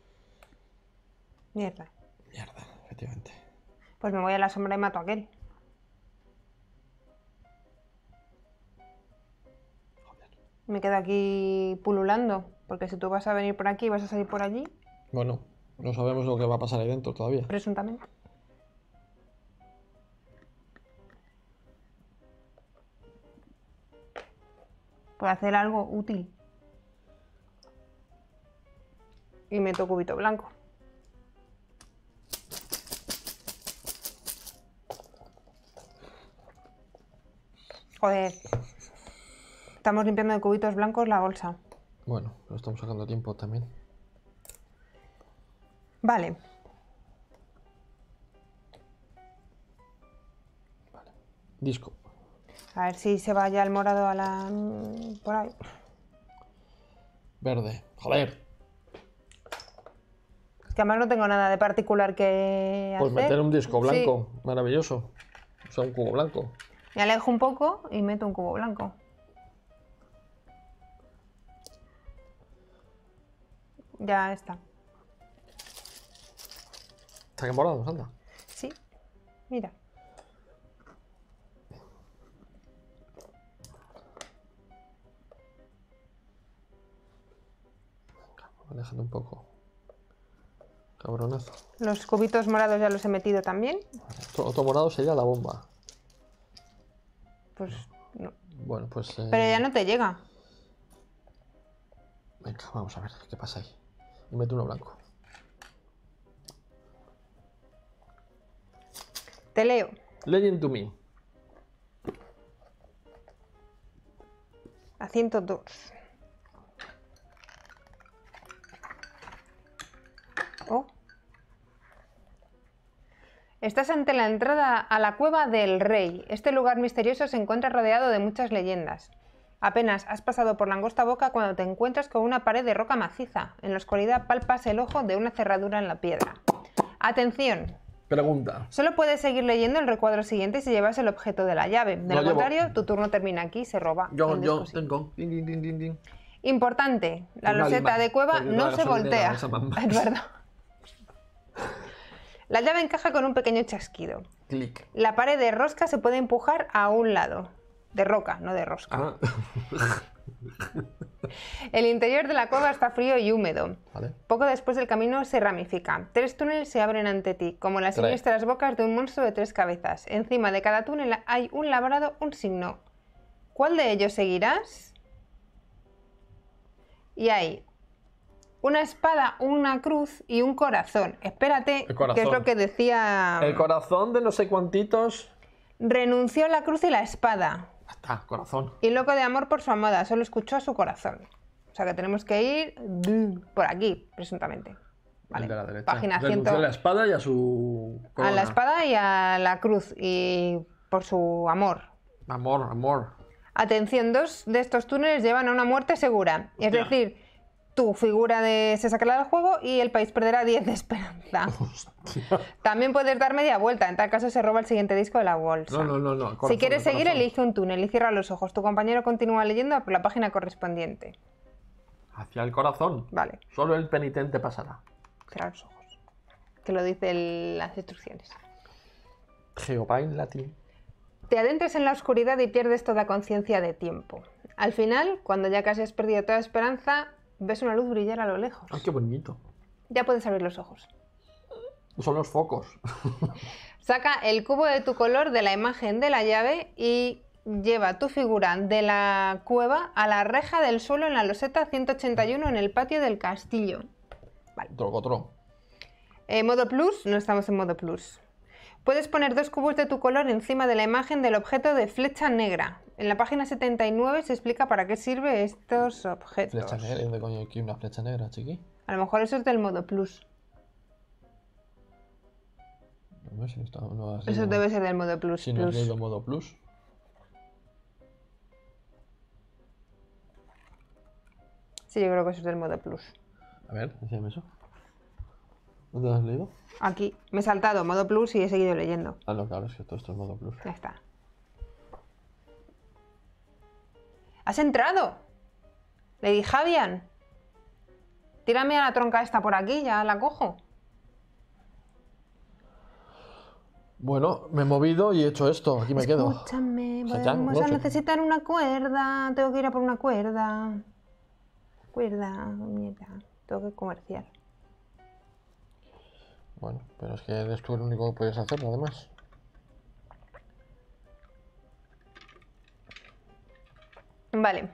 Mierda. Mierda, efectivamente. Pues me voy a la sombra y mato a aquel. Joder. Me quedo aquí pululando. Porque si tú vas a venir por aquí y vas a salir por allí, Bueno, no sabemos lo que va a pasar ahí dentro todavía. presuntamente. Puedo hacer algo útil. Y meto cubito blanco. Joder. Estamos limpiando de cubitos blancos la bolsa. Bueno, lo estamos sacando a tiempo también. Vale. Vale. Disco. A ver si se va ya el morado a la... por ahí. Verde. Joder. Que además no tengo nada de particular que Pues hacer. meter un disco blanco. Sí. Maravilloso. O sea, un cubo blanco. Me alejo un poco y meto un cubo blanco. Ya está. Está que morado, anda. Sí. Mira. Alejando un poco. Cabronazo. Los cubitos morados ya los he metido también. Otro morado sería la bomba. Pues no. Bueno, pues... Pero ya no te llega. Venga, vamos a ver qué pasa ahí. Y meto uno blanco. Te leo. Legend to me. A 102. Oh. Estás ante la entrada a la Cueva del Rey. Este lugar misterioso se encuentra rodeado de muchas leyendas. Apenas has pasado por la angosta boca cuando te encuentras con una pared de roca maciza. En la oscuridad palpas el ojo de una cerradura en la piedra. Atención. Pregunta. Solo puedes seguir leyendo el recuadro siguiente si llevas el objeto de la llave. De lo llevo. contrario, tu turno termina aquí y se roba. Yo el disco, sí. tengo. Din, din, din, din, din. Importante, la Un loseta alemán, de cueva porque no toda se gasolinera voltea. esa mamá. Es verdad. La llave encaja con un pequeño chasquido. Clic. La pared de rosca se puede empujar a un lado. De roca, no de rosca. Ah. El interior de la cueva está frío y húmedo. Vale. Poco después el camino se ramifica. 3 túneles se abren ante ti, como las 3. siniestras bocas de un monstruo de 3 cabezas. Encima de cada túnel hay un labrado, un signo. ¿Cuál de ellos seguirás? Y hay una espada, una cruz y un corazón. Espérate, que es lo que decía... El corazón de no sé cuantitos... Renunció a la cruz y la espada. Está, corazón. Y loco de amor por su amada, solo escuchó a su corazón. O sea que tenemos que ir por aquí, presuntamente. Vale. El de la derecha. Página 100. Renunció a la espada y a su corona. A la espada y a la cruz. Y por su amor. Amor, amor. Atención, 2 de estos túneles llevan a una muerte segura. Es decir, tu figura se sacará del juego y el país perderá 10 de esperanza. Hostia. También puedes dar media vuelta. En tal caso se roba el siguiente disco de la bolsa. No. Corazón, Si quieres seguir, corazón. elige un túnel y cierra los ojos. Tu compañero continúa leyendo por la página correspondiente. Hacia el corazón. Vale, Solo el penitente pasará. cierra los ojos. Que lo dicen las instrucciones. Jehová en latín. Te adentras en la oscuridad y pierdes toda conciencia de tiempo. Al final, cuando ya casi has perdido toda esperanza, ves una luz brillar a lo lejos. Ay, qué bonito. Ya puedes abrir los ojos. Son los focos. Saca el cubo de tu color de la imagen de la llave y lleva tu figura de la cueva a la reja del suelo en la loseta 181 en el patio del castillo. Vale. Trocotro. Modo plus, no estamos en modo plus. Puedes poner 2 cubos de tu color encima de la imagen del objeto de flecha negra. En la página 79 se explica para qué sirve estos objetos. Flecha negra. ¿Dónde coño hay aquí una flecha negra, chiqui? A lo mejor eso es del modo plus. No sé si no has Eso leído- debe ser del modo plus. Si no has plus. leído modo plus. Sí, yo creo que eso es del modo plus. A ver, enséñame eso. ¿Dónde lo has leído? Aquí, me he saltado modo plus y he seguido leyendo. Ah, no, claro, es que todo esto es modo plus. Ya está. ¿Has entrado? Lady Javian. Tírame a la tronca esta por aquí, ya la cojo. Bueno, me he movido y he hecho esto. Aquí me quedo. Escúchame, Sayang, vamos a no sé. necesitar una cuerda. Tengo que ir a por una cuerda. Cuerda, nieta. Tengo que comerciar. Bueno, pero es que eres tú el único que puedes hacerlo, además. Vale.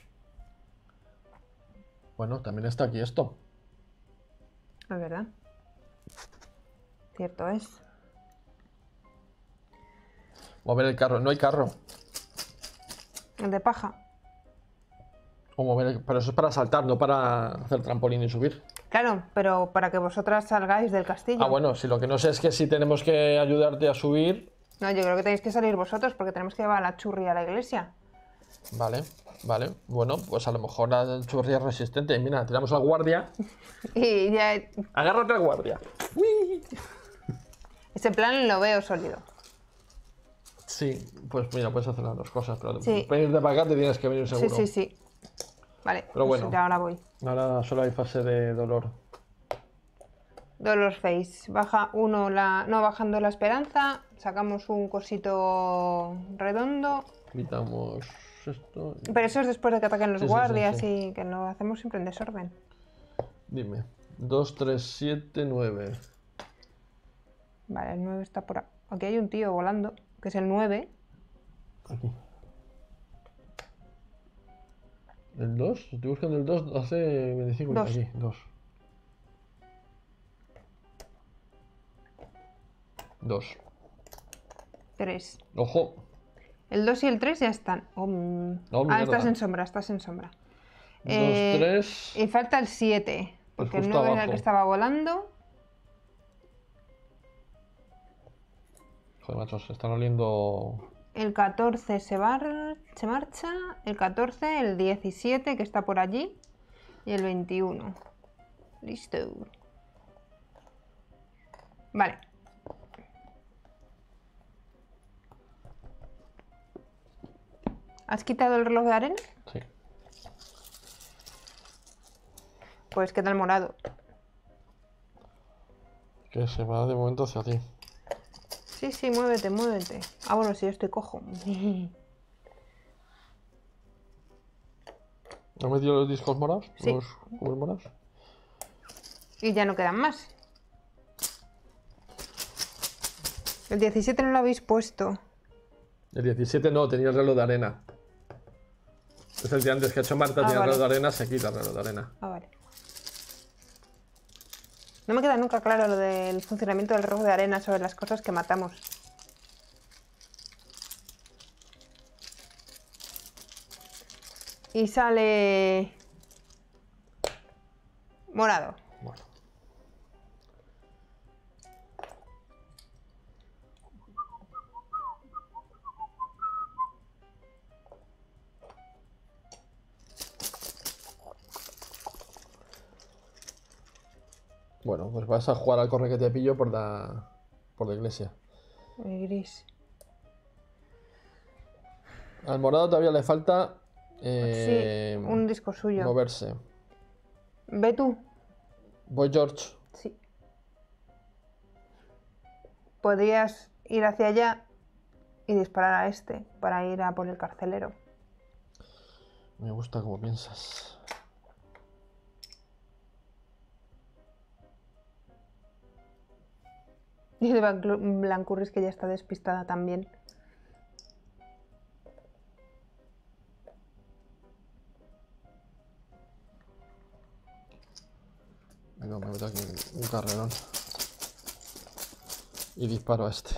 Bueno, también está aquí esto. Es verdad. Cierto es. Mover el carro. No hay carro. El de paja. O mover Pero eso es para saltar, no para hacer trampolín y subir. Claro, pero para que vosotras salgáis del castillo. Ah, bueno, si lo que no sé es que si tenemos que ayudarte a subir. No, yo creo que tenéis que salir vosotros porque tenemos que llevar a la churri a la iglesia. Vale, vale. Bueno, pues a lo mejor la churri es resistente. Mira, tiramos al guardia. Y ya Agárrate al guardia. ¡Uy! ese plan lo veo sólido. Sí, pues mira, puedes hacer las dos cosas, pero Sí. para irte para acá te tienes que venir Sí, seguro. sí, sí. Vale, Pero pues bueno. ya ahora voy. Ahora solo hay fase de dolor. Dolor face. Baja uno la. No, bajando la esperanza. Sacamos un cosito redondo. Quitamos esto. Pero eso es después de que ataquen los Sí, sí, sí, guardias sí. y que lo hacemos siempre en desorden. Dime. 2, 3, 7, 9. Vale, el 9 está por aquí. Aquí hay un tío volando, que es el 9. Aquí. ¿El 2? Estoy buscando el 2 hace 25 Dos. Aquí, 2. 2. 3. Ojo. El 2 y el 3 ya están. Oh, Ah, mierda. estás en sombra, estás en sombra. 2, 3. Y falta el 7. Porque el justo 9 era el abajo. que estaba volando. Joder, macho, se están oliendo. El 14 se marcha. El 14, el 17 que está por allí. Y el 21. Listo. Vale. ¿Has quitado el reloj de arena? Sí. Pues queda el morado. Que se va de momento hacia ti. Sí, sí, muévete, muévete. Ah, bueno, sí, yo estoy cojo. ¿Has metido los discos morados? Sí. ¿Los cubos morados? Y ya no quedan más. El 17 no lo habéis puesto. El 17 no, tenía el reloj de arena. Es el tirantes que ha hecho Marta, tiene vale. reloj de arena, se quita el reloj de arena. Ah, vale. No me queda nunca claro lo del funcionamiento del reloj de arena sobre las cosas que matamos. Y sale... morado. Bueno. Bueno, pues vas a jugar al corre que te pillo por la iglesia. El gris. Al morado todavía le falta Sí, un disco suyo. moverse. Ve tú. Voy, George. Sí. Podrías ir hacia allá y disparar a este para ir a por el carcelero. Me gusta cómo piensas. Y de Blancurris, que ya está despistada también. Venga, me meto aquí un carrerón. Y disparo a este.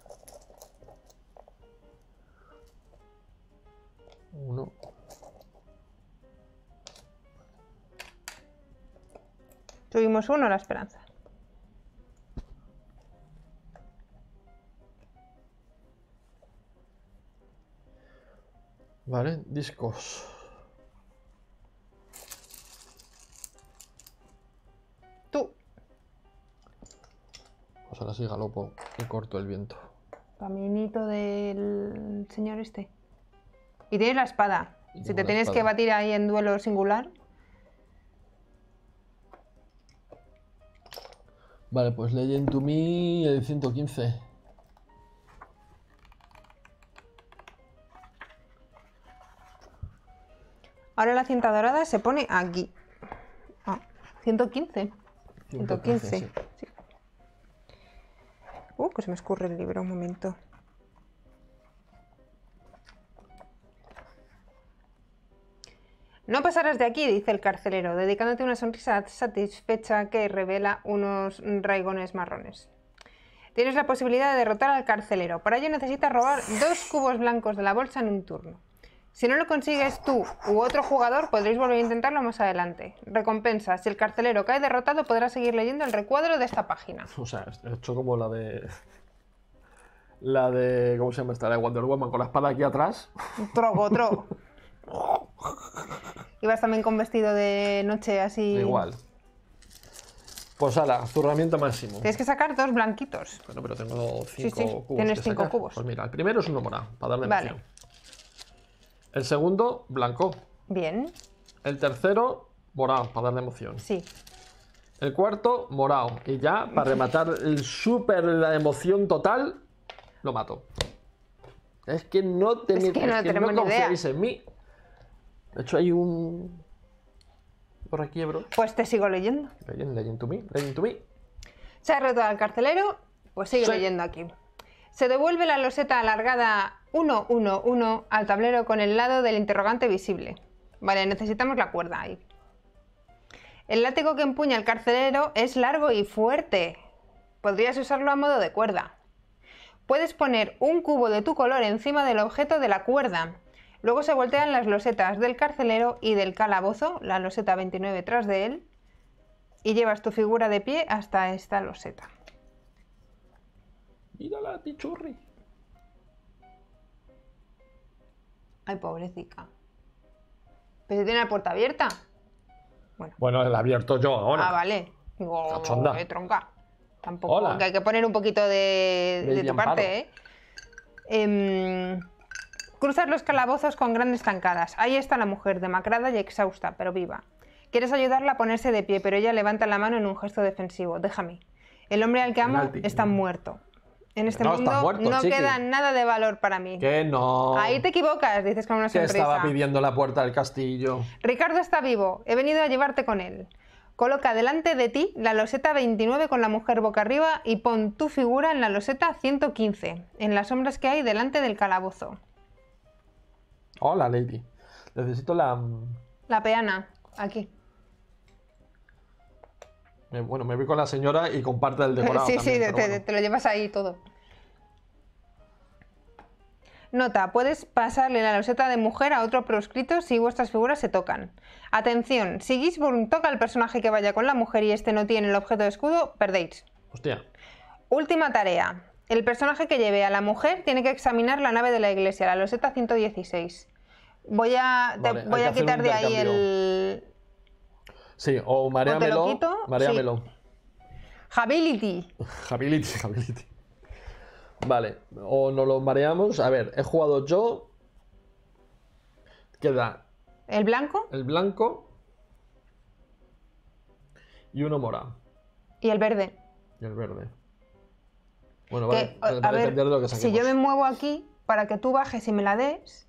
Uno. Subimos uno, la esperanza. Vale, discos. Tú. Pues ahora sí galopo y corto el viento. Caminito del señor este. Y tienes la espada. Y Si tengo te la tienes que espada. batir ahí en duelo singular. Vale, pues Legend to Me el 115. Ahora la cinta dorada se pone aquí. Ah, 115. 115. sí. Sí. Que se me escurre el libro un momento. No pasarás de aquí, dice el carcelero, dedicándote una sonrisa satisfecha que revela unos raigones marrones. Tienes la posibilidad de derrotar al carcelero. Para ello necesitas robar 2 cubos blancos de la bolsa en un turno. Si no lo consigues tú u otro jugador, podréis volver a intentarlo más adelante. Recompensa: si el carcelero cae derrotado, podrás seguir leyendo el recuadro de esta página. O sea, he hecho como la de... ¿Cómo se llama esta? La de Wonder Woman con la espada aquí atrás. Trocotro. Ibas también con vestido de noche así. Igual. Pues ala, zurramiento máximo. Tienes que sacar 2 blanquitos. Bueno, pero tengo 5 Sí, sí, cubos. tienes que 5 sacar. cubos. Pues mira, el primero es uno morado, para darle Vale. emoción. El segundo, blanco. Bien, El tercero, morado, para darle emoción. sí. El cuarto, morado. Y ya, para rematar la emoción total, lo mato. Es que no tenéis que no tenemos ni confiáis en mí. De hecho, hay un... por aquí, bro. Pues te sigo leyendo. Legend to me, Legend to me. Se ha derrotado al carcelero, pues sigue Sí. leyendo aquí. Se devuelve la loseta alargada 111 al tablero con el lado del interrogante visible. Vale, necesitamos la cuerda ahí. El látigo que empuña el carcelero es largo y fuerte. Podrías usarlo a modo de cuerda. Puedes poner un cubo de tu color encima del objeto de la cuerda. Luego se voltean las losetas del carcelero y del calabozo, la loseta 29 tras de él, y llevas tu figura de pie hasta esta loseta. Mira la pichurri. Ay, pobrecita. ¿Pero si tiene la puerta abierta? Bueno, la he abierto yo ahora. Ah, vale. Digo, Cachonda. tronca. Tampoco, Hola. que hay que poner un poquito de Lady tu parte, cruzas los calabozos con grandes zancadas. Ahí está la mujer, demacrada y exhausta, pero viva. Quieres ayudarla a ponerse de pie, pero ella levanta la mano en un gesto defensivo. Déjame. El hombre al que amo Penalti. está muerto. En este No, está mundo muerto, no chiqui. queda nada de valor para mí. Que no. Ahí te equivocas, dices con una Que sonrisa. estaba pidiendo la puerta del castillo. Ricardo está vivo. He venido a llevarte con él. Coloca delante de ti la loseta 29 con la mujer boca arriba y pon tu figura en la loseta 115, en las sombras que hay delante del calabozo. Hola, lady. Necesito la... La peana, aquí. Bueno, me voy con la señora y comparte el decorado Sí, también, sí, pero bueno. te lo llevas ahí todo. Nota, puedes pasarle la loseta de mujer a otro proscrito si vuestras figuras se tocan. Atención, si Gisborne toca al personaje que vaya con la mujer y este no tiene el objeto de escudo, perdéis. Hostia. Última tarea. El personaje que lleve a la mujer tiene que examinar la nave de la iglesia, la loseta 116. Voy a quitar de ahí el... Sí, o maréamelo. quito, Maréamelo. sí. Hability. Hability. Vale, o nos lo mareamos. A ver, he jugado yo. Queda ¿El blanco? el blanco y uno morado. Y el verde. Y el verde. Bueno, Que, va a depender de lo que saquemos. Si yo me muevo aquí para que tú bajes y me la des,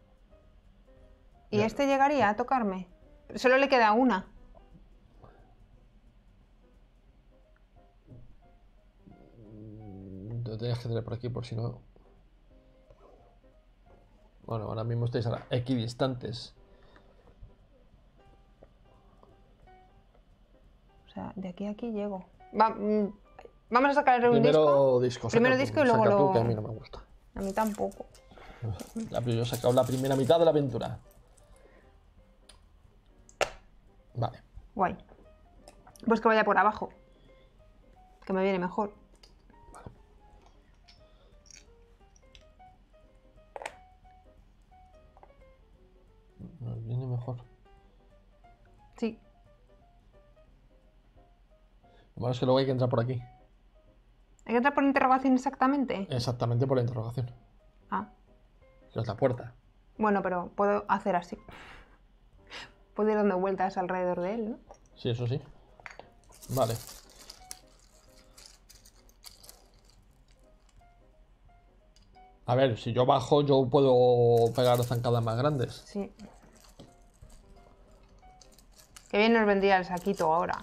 y Ya. este llegaría a tocarme. Solo le queda una. Lo tenías que tener por aquí por si no. Bueno, ahora mismo estáis equidistantes. O sea, de aquí a aquí llego. Vamos a sacar un Primero disco. disco. Primero saca disco tú, y luego saca tú, lo... que a mí no me gusta. A mí tampoco. Yo he sacado la primera mitad de la aventura. Vale. Guay. Pues que vaya por abajo. Que me viene mejor. Nos viene mejor. Sí. Lo malo es que luego hay que entrar por aquí. ¿Hay que entrar por interrogación exactamente? Exactamente por la interrogación. Ah. Que es la puerta. Bueno, pero puedo hacer así. Puedo ir dando vueltas alrededor de él, ¿no? Sí, eso sí. Vale. A ver, si yo bajo, yo puedo pegar zancadas más grandes. Sí. Qué bien nos vendría el saquito ahora.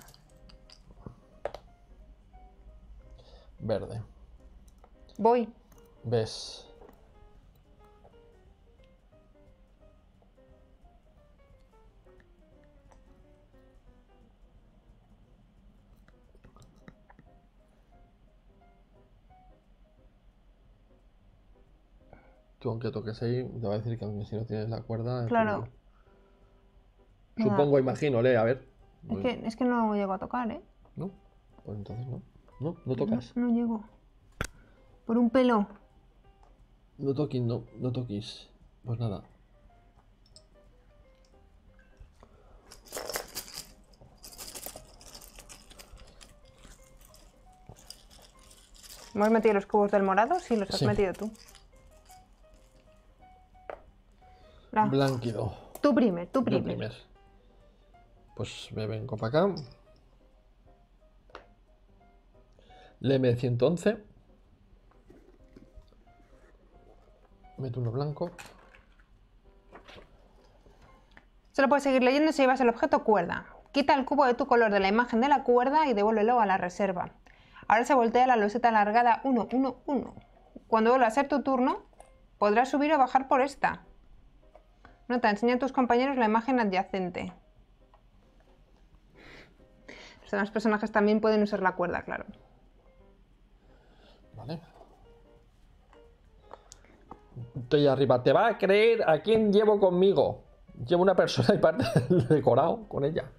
Verde. Voy. ¿Ves? Tú aunque toques ahí, te va a decir que aunque si no tienes la cuerda... Claro. Supongo, imagino, lee, a ver. Es que no llego a tocar, ¿eh? ¿No? Pues entonces no. No tocas. No llego. Por un pelo. No toquis, no toquis. Pues nada. ¿Me has metido los cubos del morado? Sí, los has metido tú. Blanquido. Tú primer. Yo primer. Pues me vengo para acá. Leme 111. Meto uno blanco. Solo puedes seguir leyendo si llevas el objeto cuerda. Quita el cubo de tu color de la imagen de la cuerda y devuélvelo a la reserva. Ahora se voltea la loseta alargada 1, 1, 1. Cuando vuelva a ser tu turno, podrás subir o bajar por esta. Nota, enseña a tus compañeros la imagen adyacente. Los demás personajes también pueden usar la cuerda, claro. Vale. Estoy arriba. ¿Te va a creer a quién llevo conmigo? Llevo una persona y parte del decorado con ella.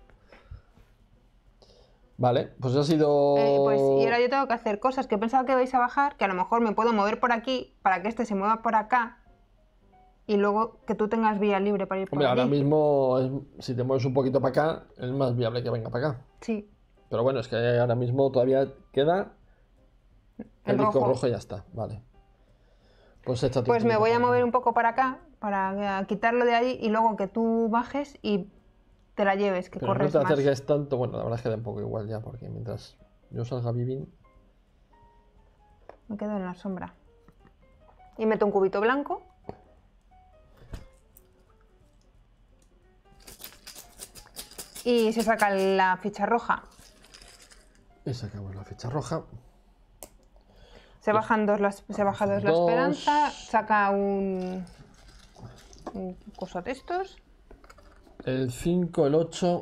Vale, pues ha sido... Pues y ahora yo tengo que hacer cosas que pensaba que vais a bajar, que a lo mejor me puedo mover por aquí para que este se mueva por acá y luego que tú tengas vía libre para ir por Hombre, allí. ahora mismo, si te mueves un poquito para acá, es más viable que venga para acá. Sí. Pero bueno, es que ahora mismo todavía queda el disco rojo y ya está. Vale. Pues échate. Pues me voy a mover un poco para acá para quitarlo de ahí y luego que tú bajes y te la lleves, que Pero corres no te más. acerques tanto. Bueno, la verdad es que da un poco igual ya, porque mientras yo salga vivin. Me quedo en la sombra. Y meto un cubito blanco. Y se saca la ficha roja. Y sacamos la ficha roja. Se bajan se baja dos la esperanza. Saca un coso de estos. El 5, el 8.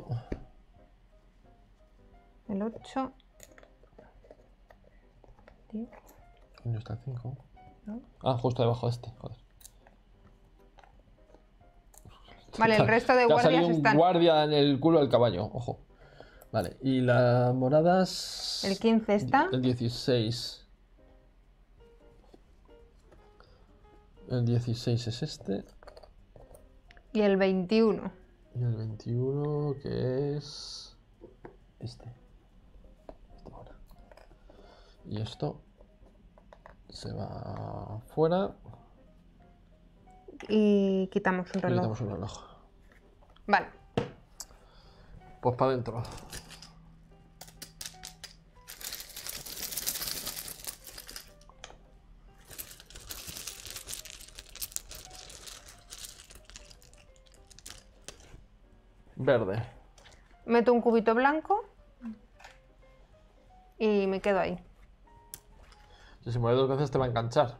El 8. ¿Dónde está el 5? ¿No? Ah, justo debajo de este, joder. Vale, el resto de Te ha salido guardias un están. guardia en el culo del caballo, ojo. Vale, y las moradas... El 15 está. El 16. El 16 es este. Y el 21. Y el 21, que es... Este. Ahora. Y esto se va fuera. Y quitamos un Y reloj. quitamos un reloj. Vale. Pues para adentro. Verde. Meto un cubito blanco. Y me quedo ahí. Si se mueve 2 veces te va a enganchar.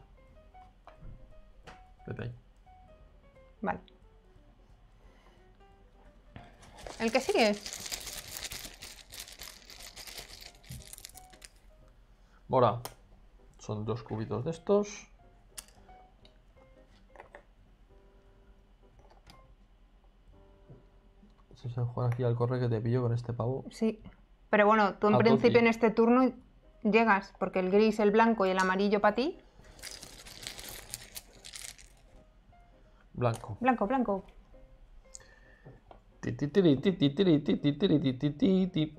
Vete ahí. Vale. ¿El que sigue? Mora. Son 2 cubitos de estos. Si se juega aquí al corre que te pillo con este pavo. Sí. Pero bueno, tú en A principio Toti. en este turno llegas, porque el gris, el blanco y el amarillo para ti. Blanco. Blanco, blanco. Ti, ti, tiri, ti, ti, tiri, ti, ti, tiri, ti, ti, ti, ti.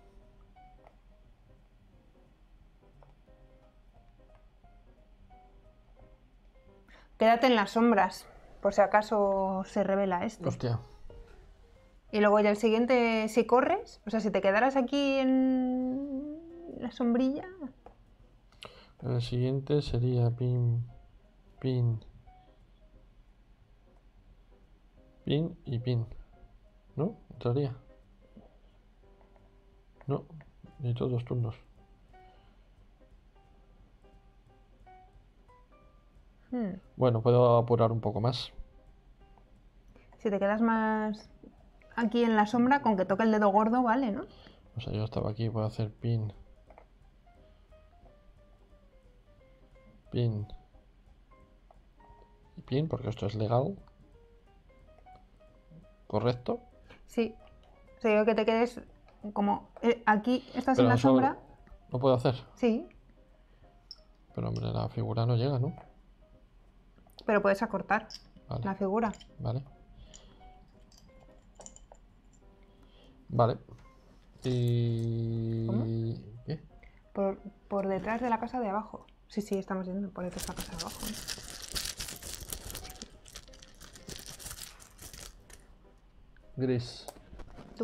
Quédate en las sombras, por si acaso se revela este. Hostia. Y luego ya el siguiente, si corres, o sea, si te quedaras aquí en la sombrilla. El siguiente sería pin, pin, pin y pin. ¿No? Entraría. No, necesito 2 turnos. Bueno, puedo apurar un poco más. Si te quedas más aquí en la sombra, con que toque el dedo gordo, vale, ¿no? O sea, yo estaba aquí, puedo hacer pin. Pin. Y pin, porque esto es legal. ¿Correcto? Sí. O sea, yo que te quedes como aquí estás Pero en la eso sombra. lo puedo hacer. Sí, Pero hombre, la figura no llega, ¿no? pero puedes acortar Vale. la figura. Vale. Vale. Y... ¿Cómo? ¿Qué? Por detrás de la casa de abajo. Sí, sí, estamos yendo por detrás de la casa de abajo. Gris. Tú.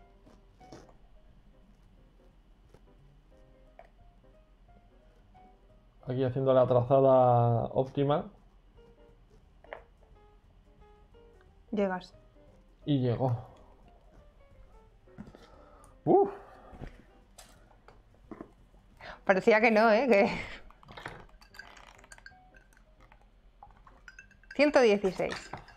Aquí haciendo la trazada óptima. Llegas. Y llegó. ¡Uf! Parecía que no, ¿eh? Que... 116.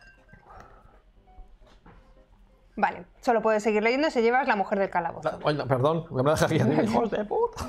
Vale, solo puedes seguir leyendo si llevas la mujer del calabozo. Oye, perdón, me deja aquí a mí, hijos de puta.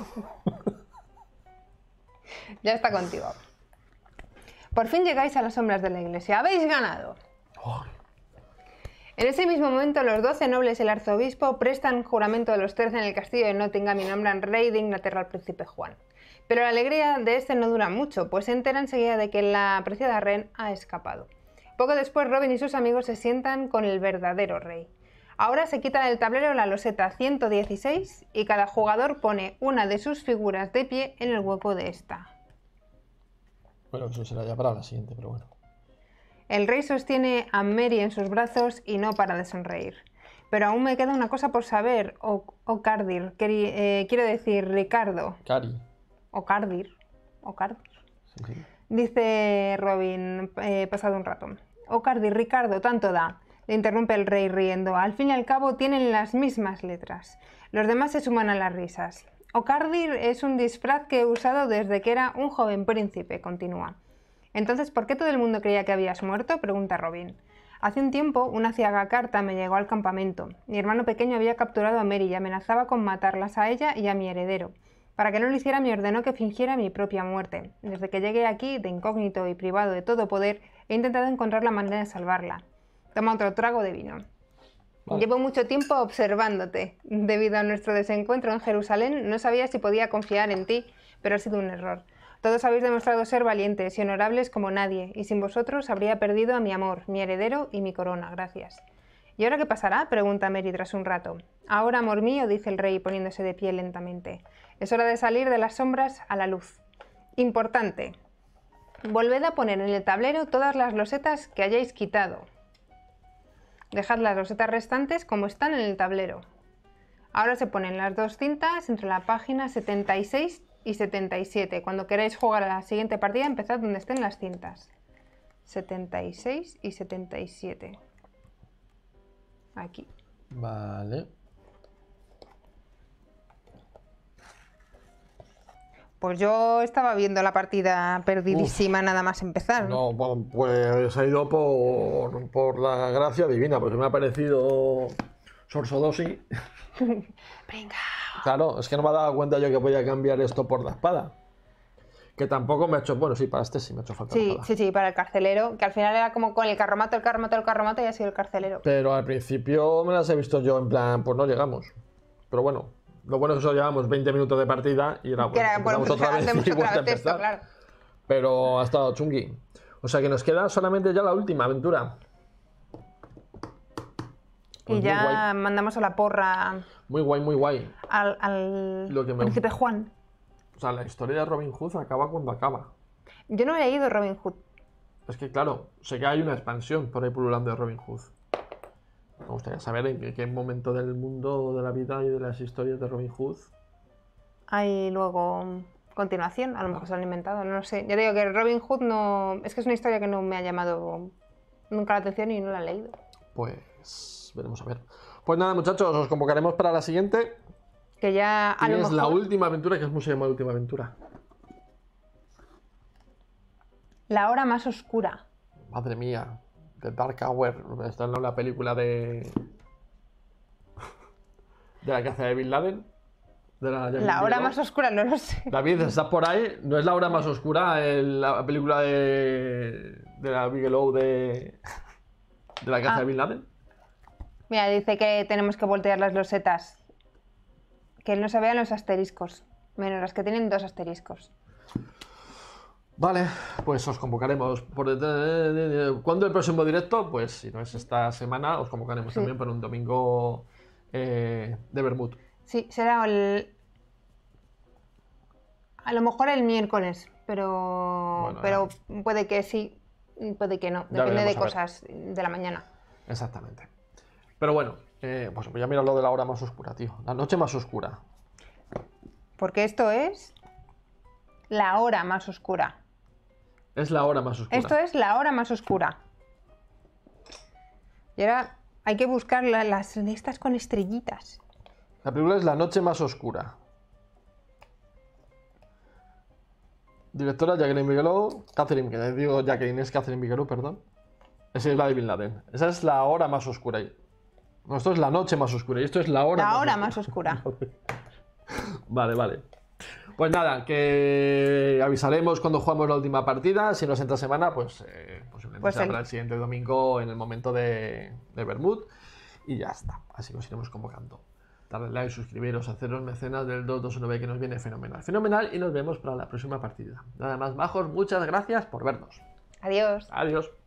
Ya está contigo. Por fin llegáis a las sombras de la iglesia. ¡Habéis ganado! Ay, En ese mismo momento, los 12 nobles y el arzobispo prestan juramento de los 13 en el castillo de Nottingham y nombran rey de Inglaterra al príncipe Juan. Pero la alegría de este no dura mucho, pues se entera enseguida de que la apreciada reina ha escapado. Poco después, Robin y sus amigos se sientan con el verdadero rey. Ahora se quita del tablero la loseta 116 y cada jugador pone una de sus figuras de pie en el hueco de esta. bueno, eso será ya para la siguiente, pero bueno. El rey sostiene a Mary en sus brazos y no para de sonreír. Pero aún me queda una cosa por saber, Ocardir, quiero decir Ricardo. Cari. Ocardir. Sí, sí. Dice Robin, pasado un rato. Ocardir, Ricardo, tanto da. Le interrumpe el rey riendo. Al fin y al cabo tienen las mismas letras. Los demás se suman a las risas. Ocardir es un disfraz que he usado desde que era un joven príncipe, continúa. Entonces, ¿por qué todo el mundo creía que habías muerto?, pregunta Robin. Hace un tiempo, una ciaga carta me llegó al campamento. Mi hermano pequeño había capturado a Mary y amenazaba con matarlas a ella y a mi heredero. Para que no lo hiciera, me ordenó que fingiera mi propia muerte. Desde que llegué aquí, de incógnito y privado de todo poder, he intentado encontrar la manera de salvarla. Toma otro trago de vino. Vale. Llevo mucho tiempo observándote. Debido a nuestro desencuentro en Jerusalén, no sabía si podía confiar en ti, pero ha sido un error. Todos habéis demostrado ser valientes y honorables como nadie, y sin vosotros habría perdido a mi amor, mi heredero y mi corona. Gracias. ¿Y ahora qué pasará?, pregunta Mary tras un rato. Ahora, amor mío, dice el rey, poniéndose de pie lentamente. Es hora de salir de las sombras a la luz. Importante. Volved a poner en el tablero todas las losetas que hayáis quitado. Dejad las losetas restantes como están en el tablero. Ahora se ponen las dos cintas entre la página 76 y 77. Cuando queráis jugar a la siguiente partida, empezad donde estén las cintas. 76 y 77. Aquí. Vale. Pues yo estaba viendo la partida perdidísima. Uf, nada más empezar. No, pues he ido por la gracia divina, porque me ha parecido Sorsodosi. Venga. Claro, es que no me he dado cuenta yo que podía cambiar esto por la espada. Que tampoco me ha hecho... Bueno, sí, para este sí me ha hecho falta la espada. Sí, para el carcelero, que al final era como con el carromato y ha sido el carcelero. Pero al principio me las he visto yo en plan, pues no llegamos. Pero bueno, lo bueno es que solo llevamos 20 minutos de partida y era bueno, otra vez y vuelta a empezar. Claro. Pero ha estado chungui. O sea que nos queda solamente ya la última aventura. Pues y ya mandamos a la porra... Muy guay, muy guay. Al príncipe Juan. O sea, la historia de Robin Hood acaba cuando acaba. Yo no he leído Robin Hood. Es que claro, sé que hay una expansión por ahí pululando de Robin Hood. Me gustaría saber en qué momento del mundo, de la vida y de las historias de Robin Hood hay luego continuación. A lo mejor se han inventado, no lo sé. Ya digo que Robin Hood no... Es que es una historia que no me ha llamado nunca la atención y no la he leído. Pues veremos a ver. Pues nada, muchachos, os convocaremos para la siguiente. Que ya a lo mejor... la última aventura, que es muy se llama la última aventura. La hora más oscura. Madre mía. The Dark Hour. Está en la película de la caza de Bin Laden. La hora más oscura, no lo sé. David, ¿estás por ahí? ¿No es la hora más oscura la película de la Bigelow de la caza de Bin Laden? Mira, dice que tenemos que voltear las losetas. Que no se vean los asteriscos, menos las que tienen 2 asteriscos. Vale, pues os convocaremos. ¿Cuándo el próximo directo? Pues si no es esta semana, os convocaremos también por un domingo de Bermud. Sí, será a lo mejor el miércoles, pero puede que sí, puede que no. Depende de cosas de la mañana. Exactamente. Pero bueno, pues voy a mirar lo de la hora más oscura, tío. La noche más oscura. Porque esto es la hora más oscura. Es la hora más oscura. Esto es la hora más oscura. Y ahora hay que buscar las estas con estrellitas. La película es La noche más oscura. Directora Jacqueline Bigelow. Jacqueline es Catherine Bigelow, perdón. Esa es la de Bin Laden. Esa es la hora más oscura. No, esto es la noche más oscura y esto es la hora más oscura. Vale. Pues nada, que avisaremos cuando jugamos la última partida. Si no es esta semana, pues posiblemente será para el siguiente domingo en el momento de Bermud. Y ya está. Así que os iremos convocando. Darle like, suscribiros, haceros mecenas del 2219 que nos viene fenomenal. Fenomenal y nos vemos para la próxima partida. Nada más, majos, muchas gracias por vernos. Adiós. Adiós.